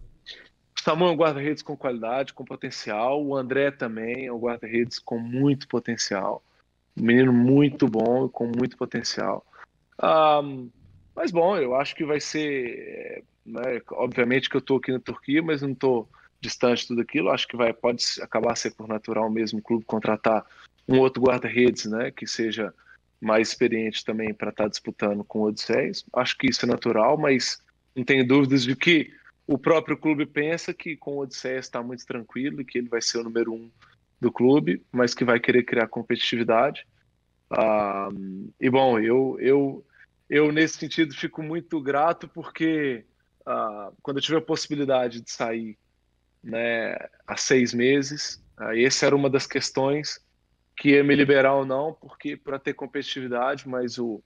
O Samu é um guarda-redes com qualidade, com potencial. O André também é um guarda-redes com muito potencial. Um menino muito bom, com muito potencial. Ah, mas bom, eu acho que vai ser, né, obviamente que eu estou aqui na Turquia, mas não estou distante de tudo aquilo. Acho que vai pode acabar ser por natural mesmo o clube contratar um outro guarda-redes, né, que seja mais experiente também para estar disputando com o Odisseias. Acho que isso é natural, mas não tenho dúvidas de que o próprio clube pensa que com o Odisseias está muito tranquilo e que ele vai ser o número um do clube, mas que vai querer criar competitividade. Ah, e bom, eu, eu, eu nesse sentido fico muito grato porque ah, quando eu tive a possibilidade de sair, né, há seis meses, ah, essa era uma das questões que ia me liberar ou não, porque para ter competitividade, mas o,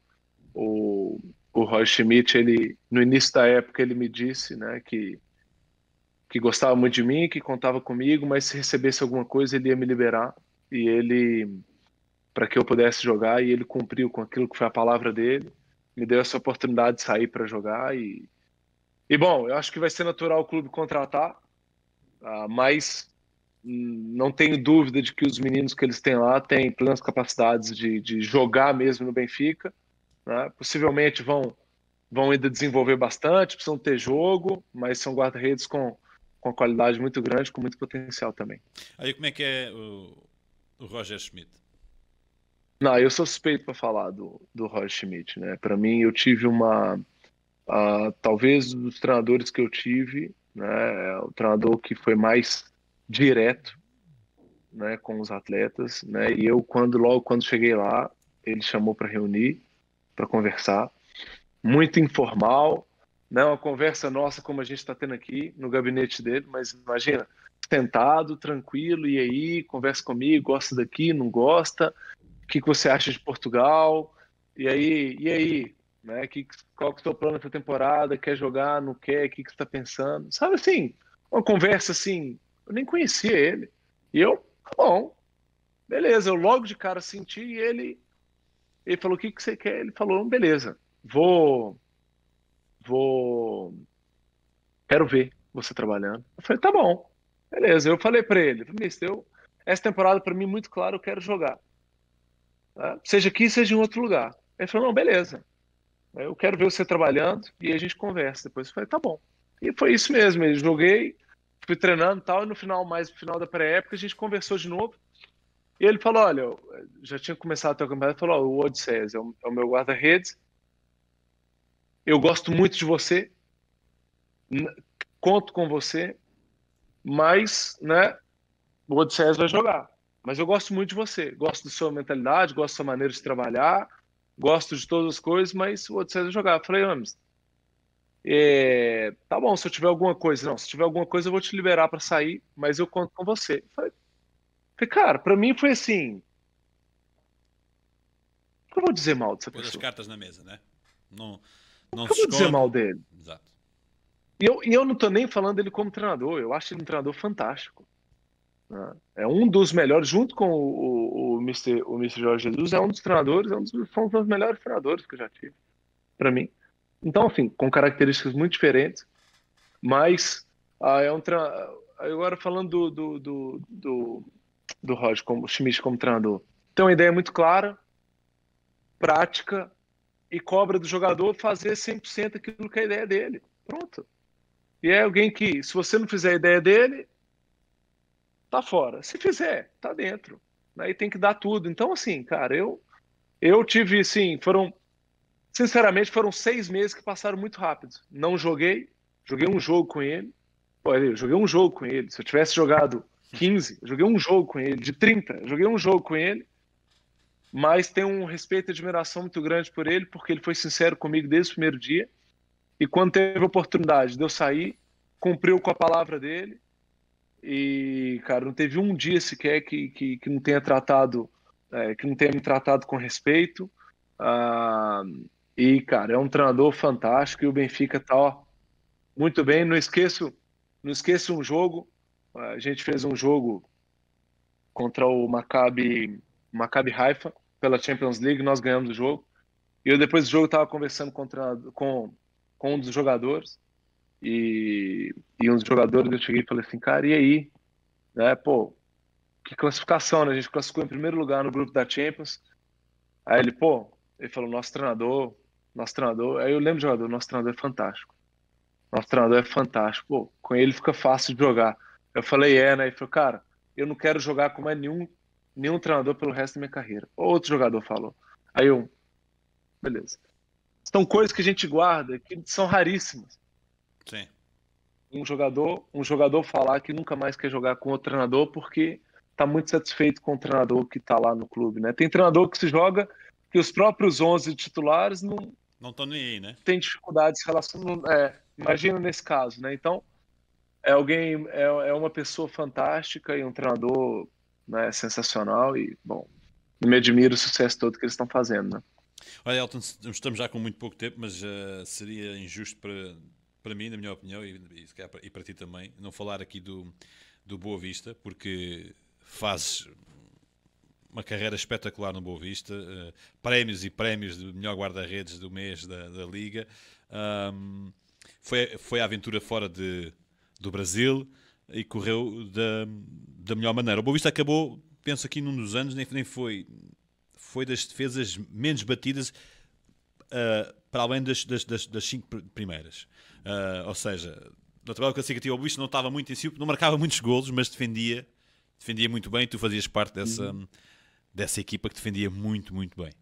o, o Roy Schmidt, ele, no início da época, ele me disse, né, que, que gostava muito de mim, que contava comigo, mas se recebesse alguma coisa, ele ia me liberar. E ele para que eu pudesse jogar e ele cumpriu com aquilo que foi a palavra dele, me deu essa oportunidade de sair para jogar e e bom, eu acho que vai ser natural o clube contratar, uh, mas hum, não tenho dúvida de que os meninos que eles têm lá têm plenas capacidades de, de jogar mesmo no Benfica, né? Possivelmente vão vão ainda desenvolver bastante, precisam ter jogo, mas são guarda-redes com com qualidade muito grande, com muito potencial também. Aí como é que é o, o Roger Schmidt? Não, eu sou suspeito para falar do, do Roger Schmidt, né? Para mim, eu tive uma, uh, talvez dos treinadores que eu tive, né, é o treinador que foi mais direto, né, com os atletas, né? E eu quando logo quando cheguei lá, ele chamou para reunir, para conversar, muito informal, né? Uma conversa nossa como a gente está tendo aqui no gabinete dele, mas imagina, sentado, tranquilo, e aí, conversa comigo, gosta daqui, não gosta? O que que você acha de Portugal? E aí, e aí, né? Que, qual que é o seu plano essa temporada? Quer jogar? Não quer? O que que você está pensando? Sabe assim, uma conversa assim, eu nem conhecia ele. E eu, tá bom, beleza. Eu logo de cara senti e ele, ele falou, o que que você quer? Ele falou, beleza, vou, vou, quero ver você trabalhando. Eu falei, tá bom, beleza. Eu falei para ele, mister, eu, essa temporada para mim muito claro, eu quero jogar. Tá? Seja aqui, seja em outro lugar. Ele falou, não, beleza. Eu quero ver você trabalhando e a gente conversa. Depois eu falei, tá bom. E foi isso mesmo. Eu joguei, fui treinando e tal, e no final, mais no final da pré-época, a gente conversou de novo. E ele falou, olha, eu já tinha começado a ter o campeonato, ele falou, o Odisseias é o, é o meu guarda-redes, eu gosto muito de você, conto com você, mas, né, o Odisseias vai jogar. Mas eu gosto muito de você, gosto da sua mentalidade, gosto da sua maneira de trabalhar, gosto de todas as coisas, mas o Odisseias vai jogar. Eu falei, Ames, é, tá bom, se eu tiver alguma coisa, não, se tiver alguma coisa eu vou te liberar para sair, mas eu conto com você. Eu falei, falei, cara, para mim foi assim, Por que eu vou dizer mal dessa Pôs as pessoa? cartas na mesa, né? Não, não Por que se eu vou dizer esconde. mal dele? Exato. E eu, e eu não tô nem falando dele como treinador, eu acho ele um treinador fantástico, né? É um dos melhores, junto com o, o, o, mister o mister Jorge Jesus, é um dos treinadores, é um dos, são um dos melhores treinadores que eu já tive, para mim. Então, assim, com características muito diferentes, mas ah, é um tra... agora falando do, do, do, do, do Roger, como Schmidt como treinador, tem uma ideia muito clara, prática e cobra do jogador fazer cem por cento aquilo que é a ideia dele. Pronto. E é alguém que, se você não fizer a ideia dele, tá fora. Se fizer, tá dentro. Aí tem que dar tudo. Então, assim, cara, eu, eu tive, assim, foram, sinceramente, foram seis meses que passaram muito rápido. Não joguei, joguei um jogo com ele. Pô, eu joguei um jogo com ele. Se eu tivesse jogado quinze, eu joguei um jogo com ele. De trinta, eu joguei um jogo com ele. Mas tenho um respeito e admiração muito grande por ele, porque ele foi sincero comigo desde o primeiro dia. E quando teve a oportunidade de eu sair, cumpriu com a palavra dele. E, cara, não teve um dia sequer que, que, que não tenha tratado, é, que não tenha me tratado com respeito. Ah, e, cara, é um treinador fantástico e o Benfica tá, ó, muito bem. Não esqueço, não esqueço um jogo. A gente fez um jogo contra o Maccabi, Maccabi Haifa pela Champions League, nós ganhamos o jogo. E eu depois do jogo estava conversando com, o treinador- com, com um dos jogadores e, e um dos jogadores eu cheguei e falei assim, cara, e aí? Né, pô, que classificação, né? A gente classificou em primeiro lugar no grupo da Champions. Aí ele, pô, ele falou, nosso treinador, nosso treinador. Aí eu lembro do jogador, nosso treinador é fantástico. Nosso treinador é fantástico. Pô, com ele fica fácil de jogar. Eu falei, é, né? Ele falou, cara, eu não quero jogar com mais nenhum, nenhum treinador pelo resto da minha carreira. Outro jogador falou. Aí eu, beleza. São coisas que a gente guarda que são raríssimas. Sim. Um jogador, um jogador falar que nunca mais quer jogar com outro treinador porque está muito satisfeito com o treinador que está lá no clube, né? Tem treinador que se joga que os próprios onze titulares não Não estão nem aí, né? têm dificuldades relacionando. É, imagina nesse caso, né? Então é alguém, é, é uma pessoa fantástica e um treinador, né, sensacional e bom, me admiro o sucesso todo que eles estão fazendo, né? Olha, Elton, estamos já com muito pouco tempo, mas uh, seria injusto para, para mim, na minha opinião, e, e, e para ti também, não falar aqui do, do Boa Vista, porque fazes uma carreira espetacular no Boa Vista, uh, prémios e prémios de melhor guarda-redes do mês da, da Liga. Um, foi, foi a aventura fora de, do Brasil e correu da, da melhor maneira. O Boa Vista acabou, penso aqui num dos anos, nem, nem foi... foi das defesas menos batidas uh, para além das, das, das, das cinco primeiras. Uh, ou seja, na tabela classificativa o Boa Vista não estava muito em si, não marcava muitos golos, mas defendia, defendia muito bem e tu fazias parte dessa, uhum. dessa equipa que defendia muito, muito bem.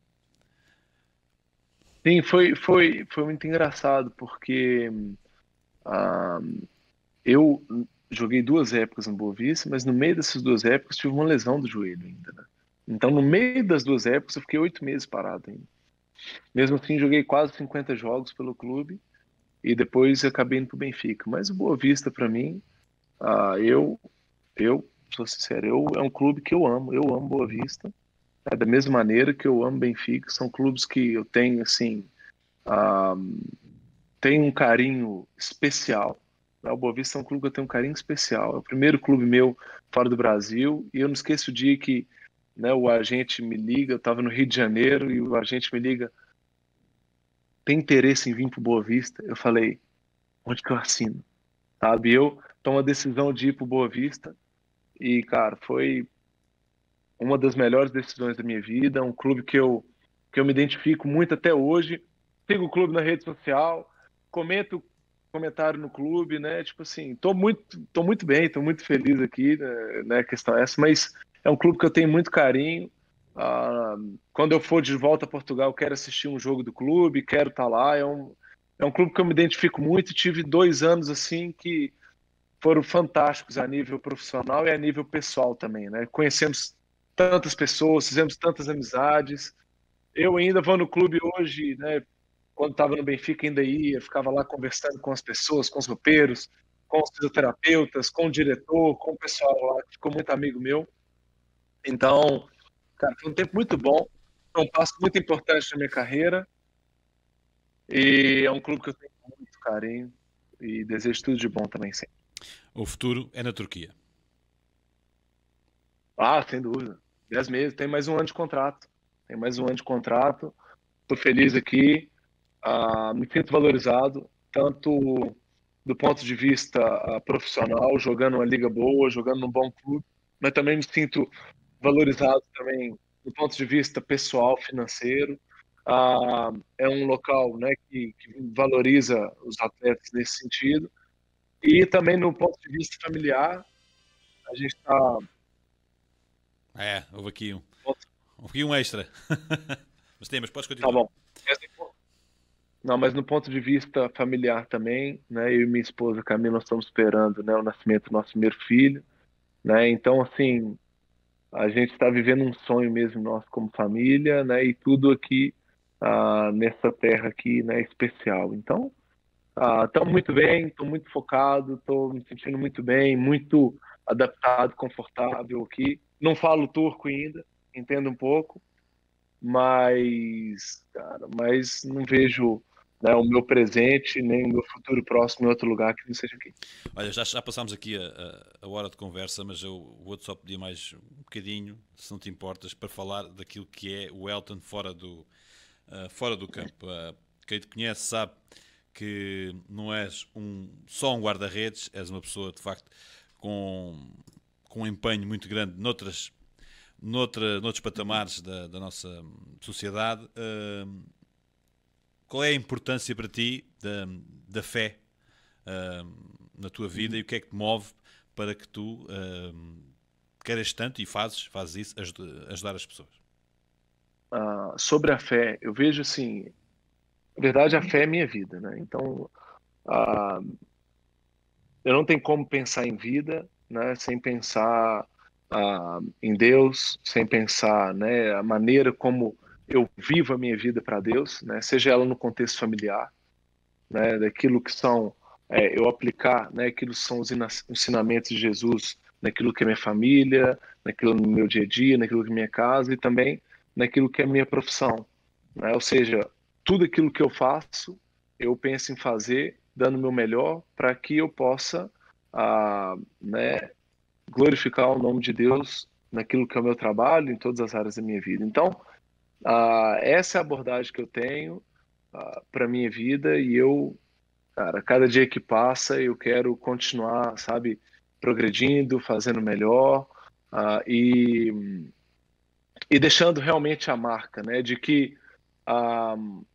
Sim, foi, foi, foi muito engraçado, porque uh, eu joguei duas épocas no Boa Vista, mas no meio dessas duas épocas tive uma lesão do joelho ainda, né? Então, no meio das duas épocas, eu fiquei oito meses parado ainda. Mesmo assim, joguei quase cinquenta jogos pelo clube e depois acabei indo para o Benfica. Mas o Boa Vista, para mim, uh, eu, eu sou sincero, eu, é um clube que eu amo. Eu amo Boa Vista. É da mesma maneira que eu amo Benfica. São clubes que eu tenho, assim, uh, tenho um carinho especial. O Boa Vista é um clube que eu tenho um carinho especial. É o primeiro clube meu fora do Brasil e eu não esqueço o dia que, né, o agente me liga, eu estava no Rio de Janeiro e o agente me liga, tem interesse em vir para o Boa Vista? Eu falei, onde que eu assino? Sabe, eu tomo a decisão de ir para o Boa Vista e, cara, foi uma das melhores decisões da minha vida, um clube que eu, que eu me identifico muito até hoje, sigo o clube na rede social, comento comentário no clube, né, tipo assim, tô muito, tô muito bem, tô muito feliz aqui, né, né, a questão é essa, mas é um clube que eu tenho muito carinho. Uh, quando eu for de volta a Portugal, quero assistir um jogo do clube, quero estar lá. É um, é um clube que eu me identifico muito. Tive dois anos assim que foram fantásticos a nível profissional e a nível pessoal também, né? Conhecemos tantas pessoas, fizemos tantas amizades. Eu ainda vou no clube hoje, né? Quando estava no Benfica ainda ia, ficava lá conversando com as pessoas, com os roupeiros, com os fisioterapeutas, com o diretor, com o pessoal lá, que ficou muito amigo meu. Então, cara, foi um tempo muito bom. foi um passo muito importante na minha carreira e é um clube que eu tenho muito carinho e desejo tudo de bom também sempre. O futuro é na Turquia. Ah, sem dúvida. Dez meses, tem mais um ano de contrato. Tem mais um ano de contrato. Estou feliz aqui, ah, me sinto valorizado, tanto do ponto de vista ah, profissional, jogando uma liga boa, jogando num bom clube, mas também me sinto valorizado também do ponto de vista pessoal, financeiro. Ah, é um local, né, que, que valoriza os atletas nesse sentido. E também no ponto de vista familiar, a gente está... É, houve aqui um, houve aqui um extra. Mas tem, mas podes Tá continuar. bom. Não, mas no ponto de vista familiar também, né? Eu e minha esposa Camila, nós estamos esperando, né, o nascimento do nosso primeiro filho, né? Então, assim, a gente está vivendo um sonho mesmo nosso como família, né? E tudo aqui ah, nessa terra aqui, né, especial. Então, estamos muito bem, estou muito focado, estou me sentindo muito bem, muito adaptado, confortável aqui. Não falo turco ainda, entendo um pouco, mas, cara, mas não vejo, né, o meu presente nem o meu futuro próximo em outro lugar que não seja aqui. Olha, já, já passámos aqui a, a, a hora de conversa, mas eu vou-te só pedir mais um bocadinho, se não te importas, para falar daquilo que é o Elton fora do, uh, fora do campo. Uh, quem te conhece sabe que não és um, só um guarda-redes, és uma pessoa, de facto, com, com um empenho muito grande noutras, noutra, noutros patamares da, da nossa sociedade. Uh, qual é a importância para ti da, da fé uh, na tua vida e o que é que te move para que tu uh, queiras tanto e fazes, fazes isso, ajudar as pessoas? Uh, sobre a fé, eu vejo assim, na verdade a fé é minha vida, né? Então, uh, eu não tenho como pensar em vida, né, sem pensar uh, em Deus, sem pensar, né, a maneira como eu vivo a minha vida para Deus, né, seja ela no contexto familiar, né, daquilo que são é, eu aplicar, né, aquilo que são os ensinamentos de Jesus naquilo que é minha família, naquilo no meu dia a dia, naquilo que é minha casa e também naquilo que é minha profissão, né? Ou seja, tudo aquilo que eu faço, eu penso em fazer dando o meu melhor para que eu possa, ah, né, glorificar o nome de Deus naquilo que é o meu trabalho, em todas as áreas da minha vida. Então, ah, essa é a abordagem que eu tenho ah, para a minha vida e eu, cara, cada dia que passa eu quero continuar, sabe, progredindo, fazendo melhor ah, e, e deixando realmente a marca, né, de que ah,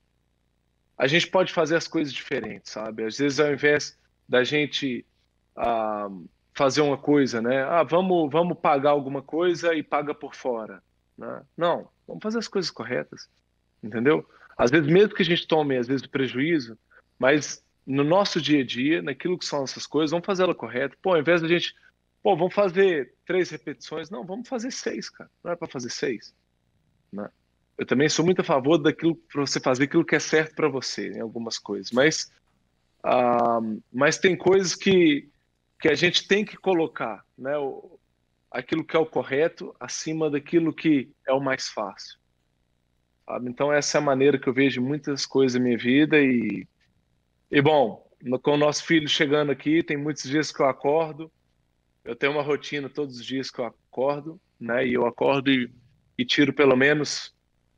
a gente pode fazer as coisas diferentes, sabe? Às vezes, ao invés da gente ah, fazer uma coisa, né? Ah, vamos, vamos pagar alguma coisa e paga por fora, né? Não, vamos fazer as coisas corretas, entendeu? Às vezes, mesmo que a gente tome, às vezes, prejuízo, mas no nosso dia a dia, naquilo que são essas coisas, vamos fazer ela correta. Pô, ao invés da gente, pô, vamos fazer três repetições, não, vamos fazer seis, cara. Não é para fazer seis, né? Eu também sou muito a favor daquilo para você fazer aquilo que é certo para você em algumas coisas, mas ah, mas tem coisas que que a gente tem que colocar, né, o, aquilo que é o correto acima daquilo que é o mais fácil, sabe? Então essa é a maneira que eu vejo muitas coisas na minha vida e e bom, no, com o nosso filho chegando aqui, tem muitos dias que eu acordo, eu tenho uma rotina todos os dias que eu acordo, né, e eu acordo e, e tiro pelo menos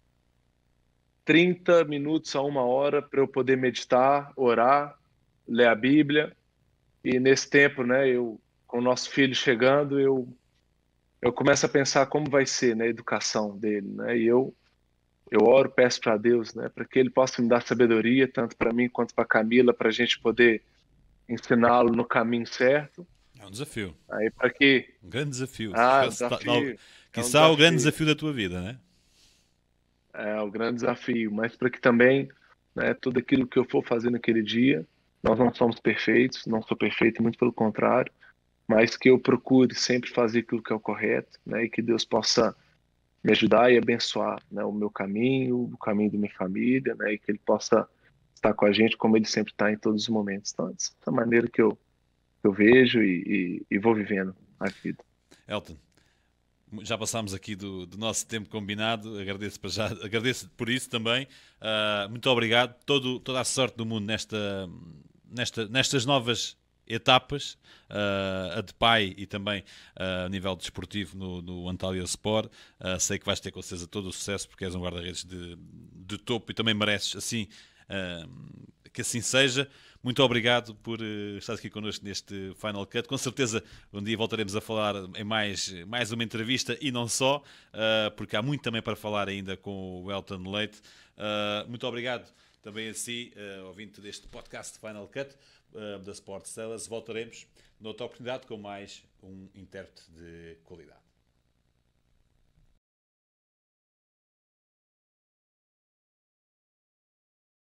trinta minutos a uma hora para eu poder meditar, orar, ler a Bíblia. E nesse tempo, né, eu, com o nosso filho chegando, eu, eu começo a pensar como vai ser, né, a educação dele, né? E eu, eu oro, peço para Deus, né, para que Ele possa me dar sabedoria, tanto para mim quanto para Camila, para a gente poder ensiná-lo no caminho certo. É um desafio. Aí para que... Um grande desafio. Ah, desafio. É um Quiçá o grande desafio. desafio da tua vida, né? É o grande desafio, mas para que também, né, tudo aquilo que eu for fazer naquele dia, nós não somos perfeitos, não sou perfeito, muito pelo contrário, mas que eu procure sempre fazer aquilo que é o correto, né, e que Deus possa me ajudar e abençoar, né, o meu caminho, o caminho da minha família, né, e que Ele possa estar com a gente como Ele sempre está em todos os momentos. Então, dessa maneira que eu, eu vejo e, e, e vou vivendo a vida. Elton, já passámos aqui do, do nosso tempo combinado, agradeço, para já, agradeço por isso também. Uh, muito obrigado, Todo, toda a sorte do mundo nesta, nesta, nestas novas etapas, uh, a de pai e também uh, a nível desportivo no, no Antalya Sport. Uh, sei que vais ter com certeza todo o sucesso, porque és um guarda-redes de, de topo e também mereces assim, uh, que assim seja. Muito obrigado por uh, estar aqui connosco neste Final Cut. Com certeza um dia voltaremos a falar em mais, mais uma entrevista e não só, uh, porque há muito também para falar ainda com o Welton Leite. Uh, muito obrigado também a si, uh, ouvinte deste podcast Final Cut uh, da Sports Sellers. Voltaremos noutra oportunidade com mais um intérprete de qualidade.